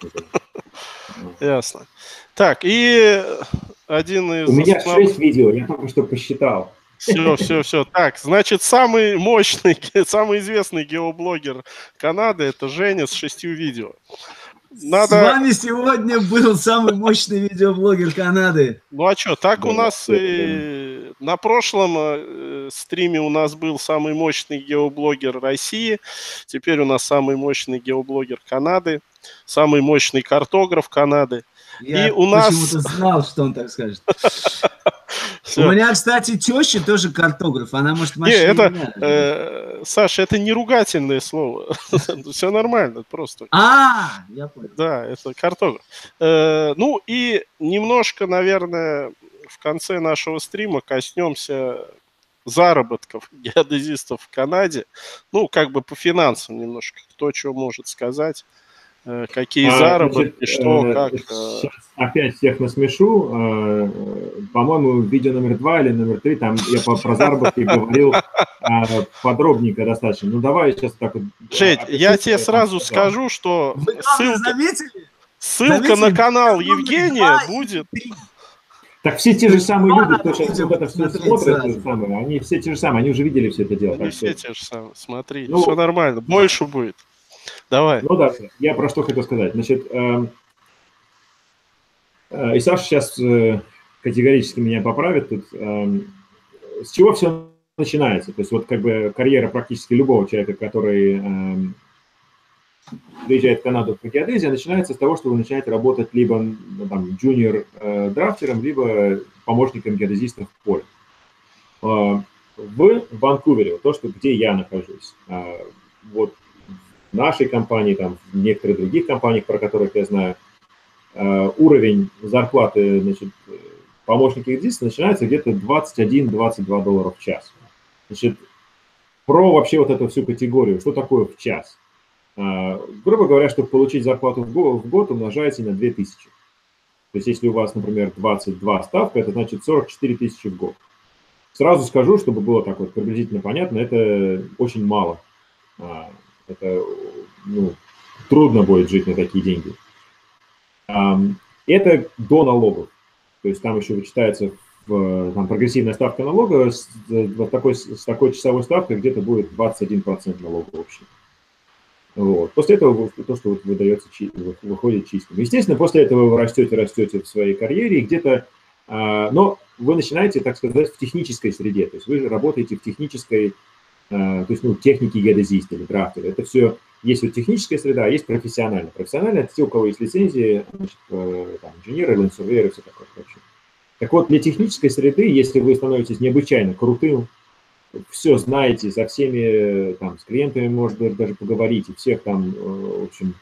Ясно. Так, и один из... У меня 6 видео, я только что посчитал. Все. Так, значит, самый мощный, самый известный геоблогер Канады — это Женя с 6 видео. С вами сегодня был самый мощный видеоблогер Канады. Ну а что, так у нас и на прошлом стриме у нас был самый мощный геоблогер России, теперь у нас самый мощный геоблогер Канады, самый мощный картограф Канады. Я почему-то знал, что он так скажет. У меня, кстати, теща тоже картограф, она может машину. Саша, это не ругательное слово. Все нормально, просто. Я понял. Да, это картограф. Ну и немножко, наверное, в конце нашего стрима коснемся заработков геодезистов в Канаде. Ну, как бы по финансам немножко. Кто что может сказать. Какие заработки, что, как. Сейчас опять всех насмешу. По-моему, видео номер 2 или номер 3, там я про заработки говорил подробненько достаточно. Ну, давай сейчас так вот... Жень, я тебе сразу скажу, что ссылка на канал Евгения будет... Так все те же самые люди, кто сейчас вот это все смотрит, они все те же самые, они уже видели все это дело. Они все те же самые, смотри, все нормально, больше будет. Давай. Ну да, я про что хотел сказать. Значит, и Саша сейчас категорически меня поправит тут. С чего все начинается? То есть вот как бы карьера практически любого человека, который приезжает в Канаду по геодезии, начинается с того, что вы начинаете работать либо там джуниор-драфтером, либо помощником геодезиста в поле. В Ванкувере, то, что где я нахожусь, вот в нашей компании, там, в некоторых других компаниях, про которых я знаю, уровень зарплаты, значит, помощника геодезиста начинается где-то $21-22 в час. Значит, про вообще вот эту всю категорию, что такое в час. Грубо говоря, чтобы получить зарплату в год, умножаете на 2000. То есть, если у вас, например, 22 ставка, это значит 44 тысячи в год. Сразу скажу, чтобы было так вот приблизительно понятно, это очень мало. Это, ну, трудно будет жить на такие деньги. Это до налогов. То есть там еще вычитается там прогрессивная ставка налога с такой часовой ставкой где-то будет 21% налога общего. Вот. После этого то, что вот выдается, выходит чистым. Естественно, после этого вы растете в своей карьере, и где-то, но вы начинаете, так сказать, в технической среде. То есть вы работаете в технической, то есть, ну, техники геодезиста или драфтера. Это все, есть вот техническая среда, а есть профессиональная. Профессиональная – это те, у кого есть лицензии, значит, там, инженеры, лендсурвейеры, все такое прочее. Так вот, для технической среды, если вы становитесь необычайно крутым, все знаете, со всеми, там, с клиентами, может быть, даже поговорить, и всех там, в общем,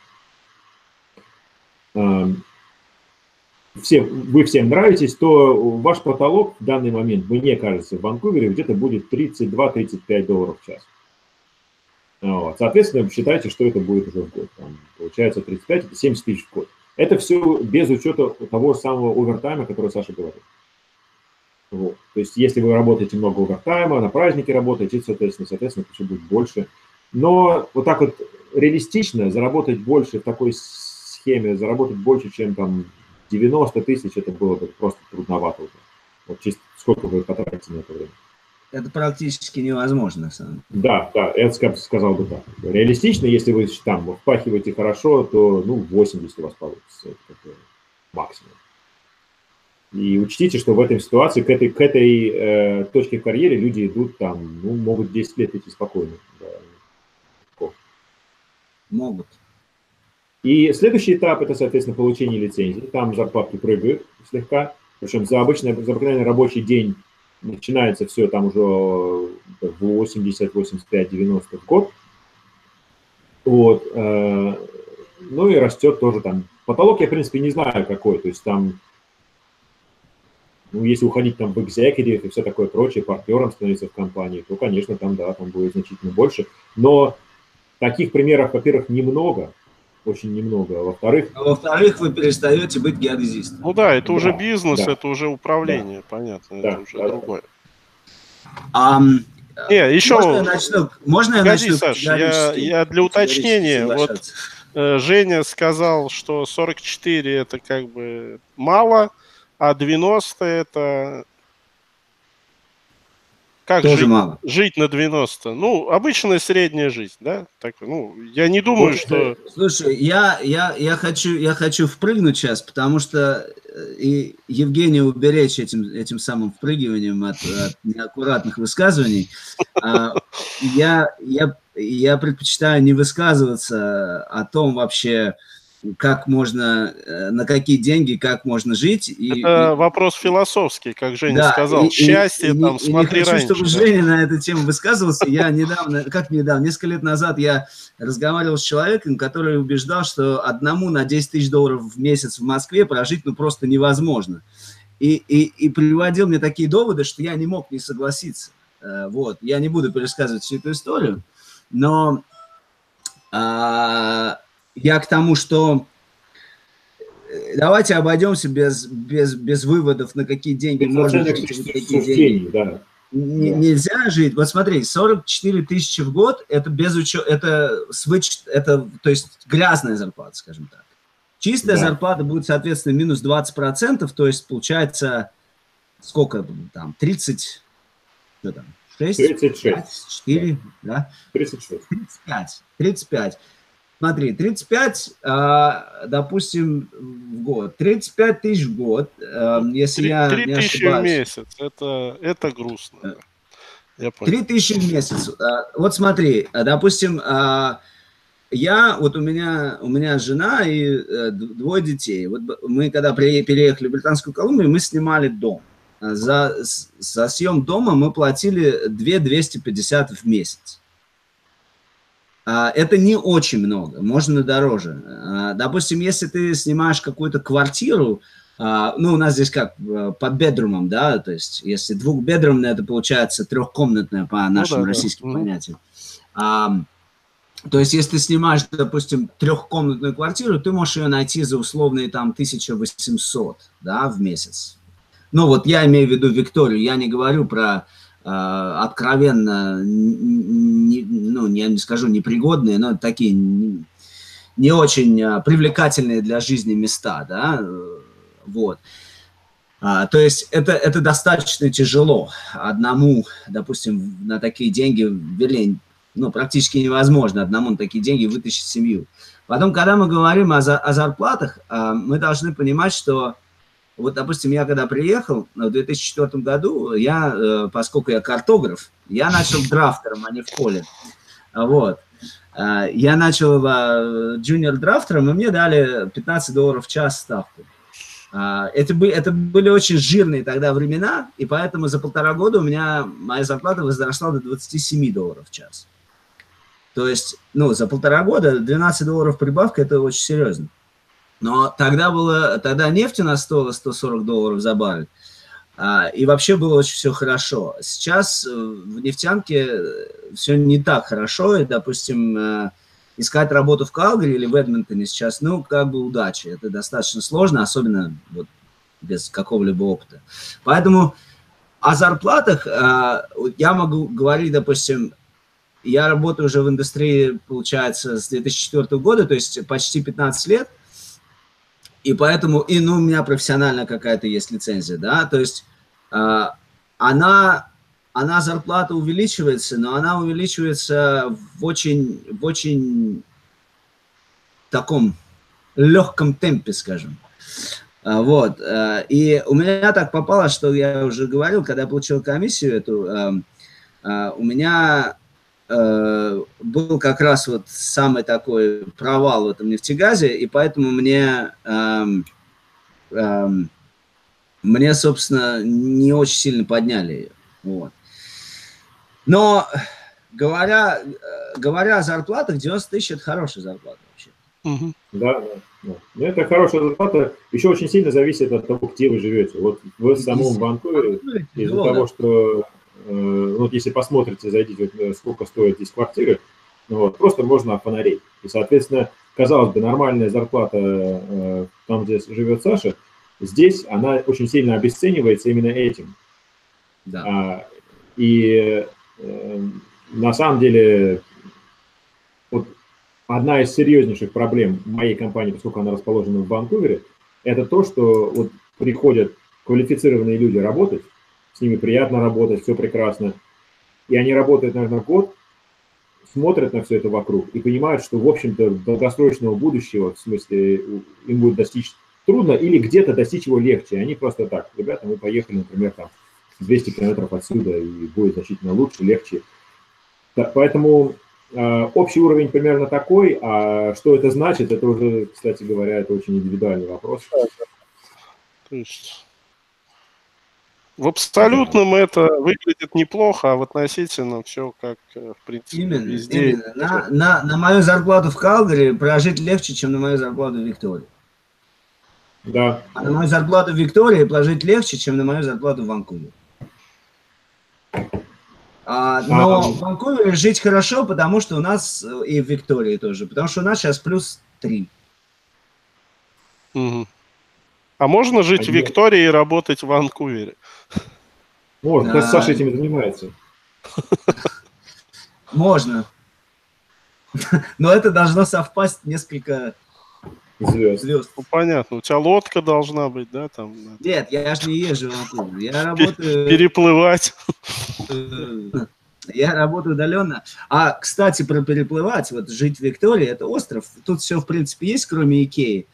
вы всем нравитесь, то ваш потолок в данный момент, мне кажется, в Ванкувере где-то будет $32-35 в час. Вот. Соответственно, считайте, что это будет уже в год. Там, получается 35, это 70 тысяч в год. Это все без учета того самого овертайма, который Саша говорил. Вот. То есть, если вы работаете много овертайма, на праздники работаете, соответственно, это все будет больше. Но вот так вот реалистично заработать больше в такой схеме, заработать больше, чем там 90 тысяч, это было бы просто трудновато уже. Вот чисто сколько вы потратите на это время. Это практически невозможно, на самом деле. Да, я сказал бы так. Реалистично, если вы там впахиваете хорошо, то, ну, 80 у вас получится. Это максимум. И учтите, что в этой ситуации, к этой точке в карьере люди идут там, ну, могут 10 лет идти спокойно. Да. Могут. И следующий этап – это, соответственно, получение лицензии. Там зарплатки прыгают слегка. Причем за обыкновенный рабочий день начинается все там уже 80, 85, 90 в год. Вот. Ну и растет тоже там. Потолок я, в принципе, не знаю какой. То есть там, ну, если уходить там в executive и все такое прочее, партнером становиться в компании, то, конечно, там, да, там будет значительно больше. Но таких примеров, во-первых, немного. Очень немного. А во-вторых, вы перестаете быть геодезистом. Ну да, это уже бизнес, это уже управление, понятно, это уже другое. Не, еще... Можно я начну? Саш, я для уточнения, вот Женя сказал, что 44 это как бы мало, а 90 это... Как тоже мало. Жить на 90? Ну, обычная средняя жизнь, да? Так, ну, я не думаю, что... Слушай, я хочу впрыгнуть сейчас, потому что и Евгения уберечь этим самым впрыгиванием от неаккуратных высказываний. Я предпочитаю не высказываться о том вообще, как можно, на какие деньги, как можно жить. Это вопрос философский, как Женя сказал. Счастье, там, смотри раньше. Не хочу, чтобы Женя на эту тему высказывался. Я несколько лет назад я разговаривал с человеком, который убеждал, что одному на $10 тысяч в месяц в Москве прожить ну просто невозможно. И приводил мне такие доводы, что я не мог не согласиться. Вот. Я не буду пересказывать всю эту историю, но... Я к тому, что давайте обойдемся без выводов, на какие деньги можно жить, какие деньги нельзя жить. Вот смотри, 44 тысячи в год, это без учета, это то есть грязная зарплата, скажем так. Чистая зарплата будет, соответственно, минус 20%, то есть получается сколько там, 30, что там, 6? 36. 5, 4, да? 36. 35. Смотри, 35, допустим, в год. 35 тысяч в год, если я не ошибаюсь. 3 тысячи в месяц, это грустно. Я понял. 3 тысячи в месяц. Вот смотри, допустим, у меня жена и 2 детей. Вот мы когда переехали в Британскую Колумбию, мы снимали дом. За съем дома мы платили 250 в месяц. Это не очень много, можно дороже. Допустим, если ты снимаешь какую-то квартиру, ну, у нас здесь как, под бедрумом, да, то есть если двухбедрумная, это получается трехкомнатная по нашим российским понятиям. То есть если ты снимаешь, допустим, трехкомнатную квартиру, ты можешь ее найти за условные там 1800, да, в месяц. Ну, вот я имею в виду Викторию, я не говорю про откровенно, ну, я не скажу непригодные, но такие не очень привлекательные для жизни места, да, вот. То есть это достаточно тяжело одному, допустим, на такие деньги, вернее, ну, практически невозможно одному на такие деньги вытащить семью. Потом, когда мы говорим о зарплатах, мы должны понимать, что вот, допустим, я когда приехал в 2004 году, поскольку я картограф, я начал драфтером, а не в поле. Вот. Я начал джуниор-драфтером, и мне дали $15 в час ставку. Это были очень жирные тогда времена, и поэтому за 1,5 года у меня моя зарплата возросла до $27 в час. То есть, ну, за 1,5 года $12 прибавка – это очень серьезно. Но тогда нефть у нас стоила $140 за баррель, и вообще было очень все хорошо. Сейчас в нефтянке все не так хорошо, и, допустим, искать работу в Калгари или в Эдмонтоне сейчас, ну, как бы удачи. Это достаточно сложно, особенно вот без какого-либо опыта. Поэтому о зарплатах я могу говорить, допустим, я работаю уже в индустрии, получается, с 2004 года, то есть почти 15 лет, и поэтому, ну, у меня профессиональная какая-то есть лицензия, да, то есть она зарплата увеличивается, но она увеличивается в очень таком легком темпе, скажем. Вот. И у меня так попало, что я уже говорил, когда я получил комиссию эту, у меня был как раз вот самый такой провал в этом нефтегазе, и поэтому мне, собственно, не очень сильно подняли ее. Вот. Но говоря о зарплатах, 90 тысяч – это хорошая зарплата вообще. Угу. Да. Но это хорошая зарплата. Еще очень сильно зависит от того, где вы живете. Вот в самом Ванкувере, из-за того, что, вот если посмотрите, зайдите, сколько стоят здесь квартиры, вот, просто можно фонарей. И, соответственно, казалось бы, нормальная зарплата там, где живет Саша, здесь она очень сильно обесценивается именно этим. Да. И на самом деле вот одна из серьезнейших проблем моей компании, поскольку она расположена в Ванкувере, это то, что вот приходят квалифицированные люди работать, с ними приятно работать, все прекрасно, и они работают, наверное, год, смотрят на все это вокруг и понимают, что, в общем-то, долгосрочного будущего, в смысле, им будет достичь трудно или где-то достичь его легче. Они просто так: ребята, мы поехали, например, там 200 километров отсюда, и будет значительно лучше, легче. Поэтому общий уровень примерно такой, а что это значит, это уже, кстати говоря, это очень индивидуальный вопрос. То есть в абсолютном это выглядит неплохо, а в относительном все как, в принципе, везде. Именно. На мою зарплату в Калгари прожить легче, чем на мою зарплату в Виктории. Да. А на мою зарплату в Виктории прожить легче, чем на мою зарплату в Ванкувере. Но в Ванкувере жить хорошо, потому что у нас, и в Виктории тоже, потому что у нас сейчас +3. Угу. А можно жить в Виктории и работать в Ванкувере? Можно, Саша этим занимается. Можно. Но это должно совпасть несколько звезд. Ну, понятно. У тебя лодка должна быть, да? Там. Нет, я же не езжу в Ванкувер. Я работаю... Переплывать. Я работаю удаленно. А, кстати, про переплывать. Вот жить в Виктории – это остров. Тут все, в принципе, есть, кроме Икеи.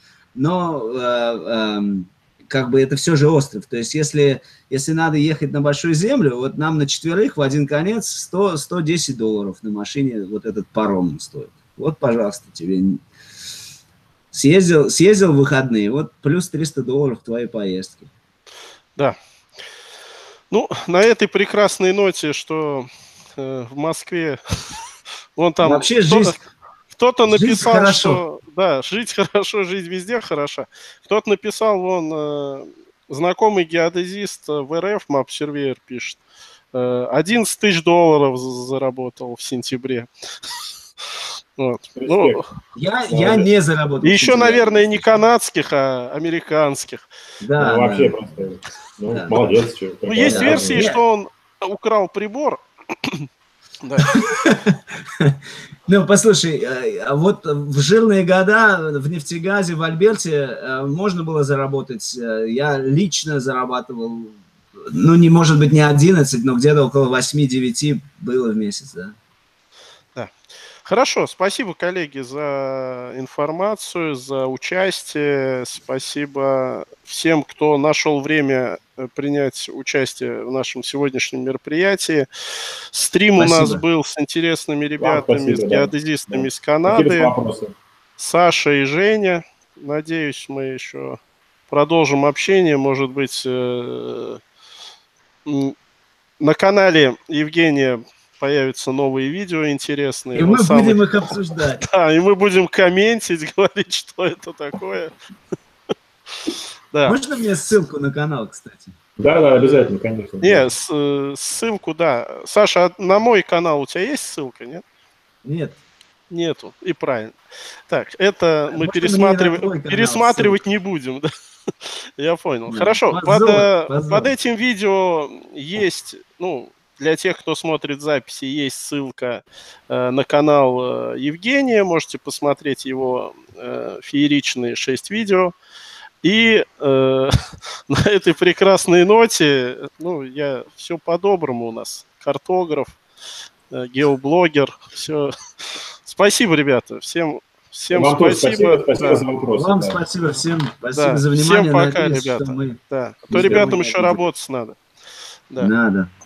Но как бы это все же остров. То есть если надо ехать на большую землю, вот нам на 4 в один конец $110 на машине вот этот паром стоит. Вот, пожалуйста, тебе... Съездил в выходные, вот плюс $300 в твоей поездке. Да. Ну, на этой прекрасной ноте, что в Москве, вон там вообще кто-то написал, хорошо. что да, жить хорошо, жить везде хорошо. Кто-то написал, вон знакомый геодезист в РФ, Mapsurveyor пишет, $11 000 заработал в сентябре. Вот. Ну, я не заработал. И еще, наверное, не канадских, а американских. Да, вообще просто. Ну, да. Молодец. Ну, есть версии, что он украл прибор. Да. Ну, послушай, а вот в жирные года в нефтегазе в Альберте можно было заработать. Я лично зарабатывал, ну, не может быть не 11, но где-то около 8-9 было в месяц, да. Да. Хорошо, спасибо, коллеги, за информацию, за участие. Спасибо всем, кто нашел время принять участие в нашем сегодняшнем мероприятии. Стрим Спасибо. у нас был с интересными ребятами, с геодезистами из Канады. Саша и Женя. Надеюсь, мы еще продолжим общение. Может быть, на канале Евгения появятся новые видео интересные. И мы будем их обсуждать. Да, и мы будем комментить, говорить, что это такое. Да. Можно мне ссылку на канал, кстати? Да, обязательно, конечно. Не, ссылку, да. Саша, на мой канал у тебя есть ссылка, нет? Нет. Нету, и правильно. Так, это мы пересматривать не будем, да? Я понял. Хорошо, под этим видео есть, ну, для тех, кто смотрит записи, есть ссылка на канал Евгения. Можете посмотреть его фееричные 6 видео. И на этой прекрасной ноте, ну, я все по-доброму у нас. Картограф, геоблогер, все. Спасибо, ребята. Всем спасибо. Спасибо за вопрос. Вам спасибо всем. Спасибо за внимание. Всем пока, ребята. Да. А то ребятам еще работать надо. Да. Надо.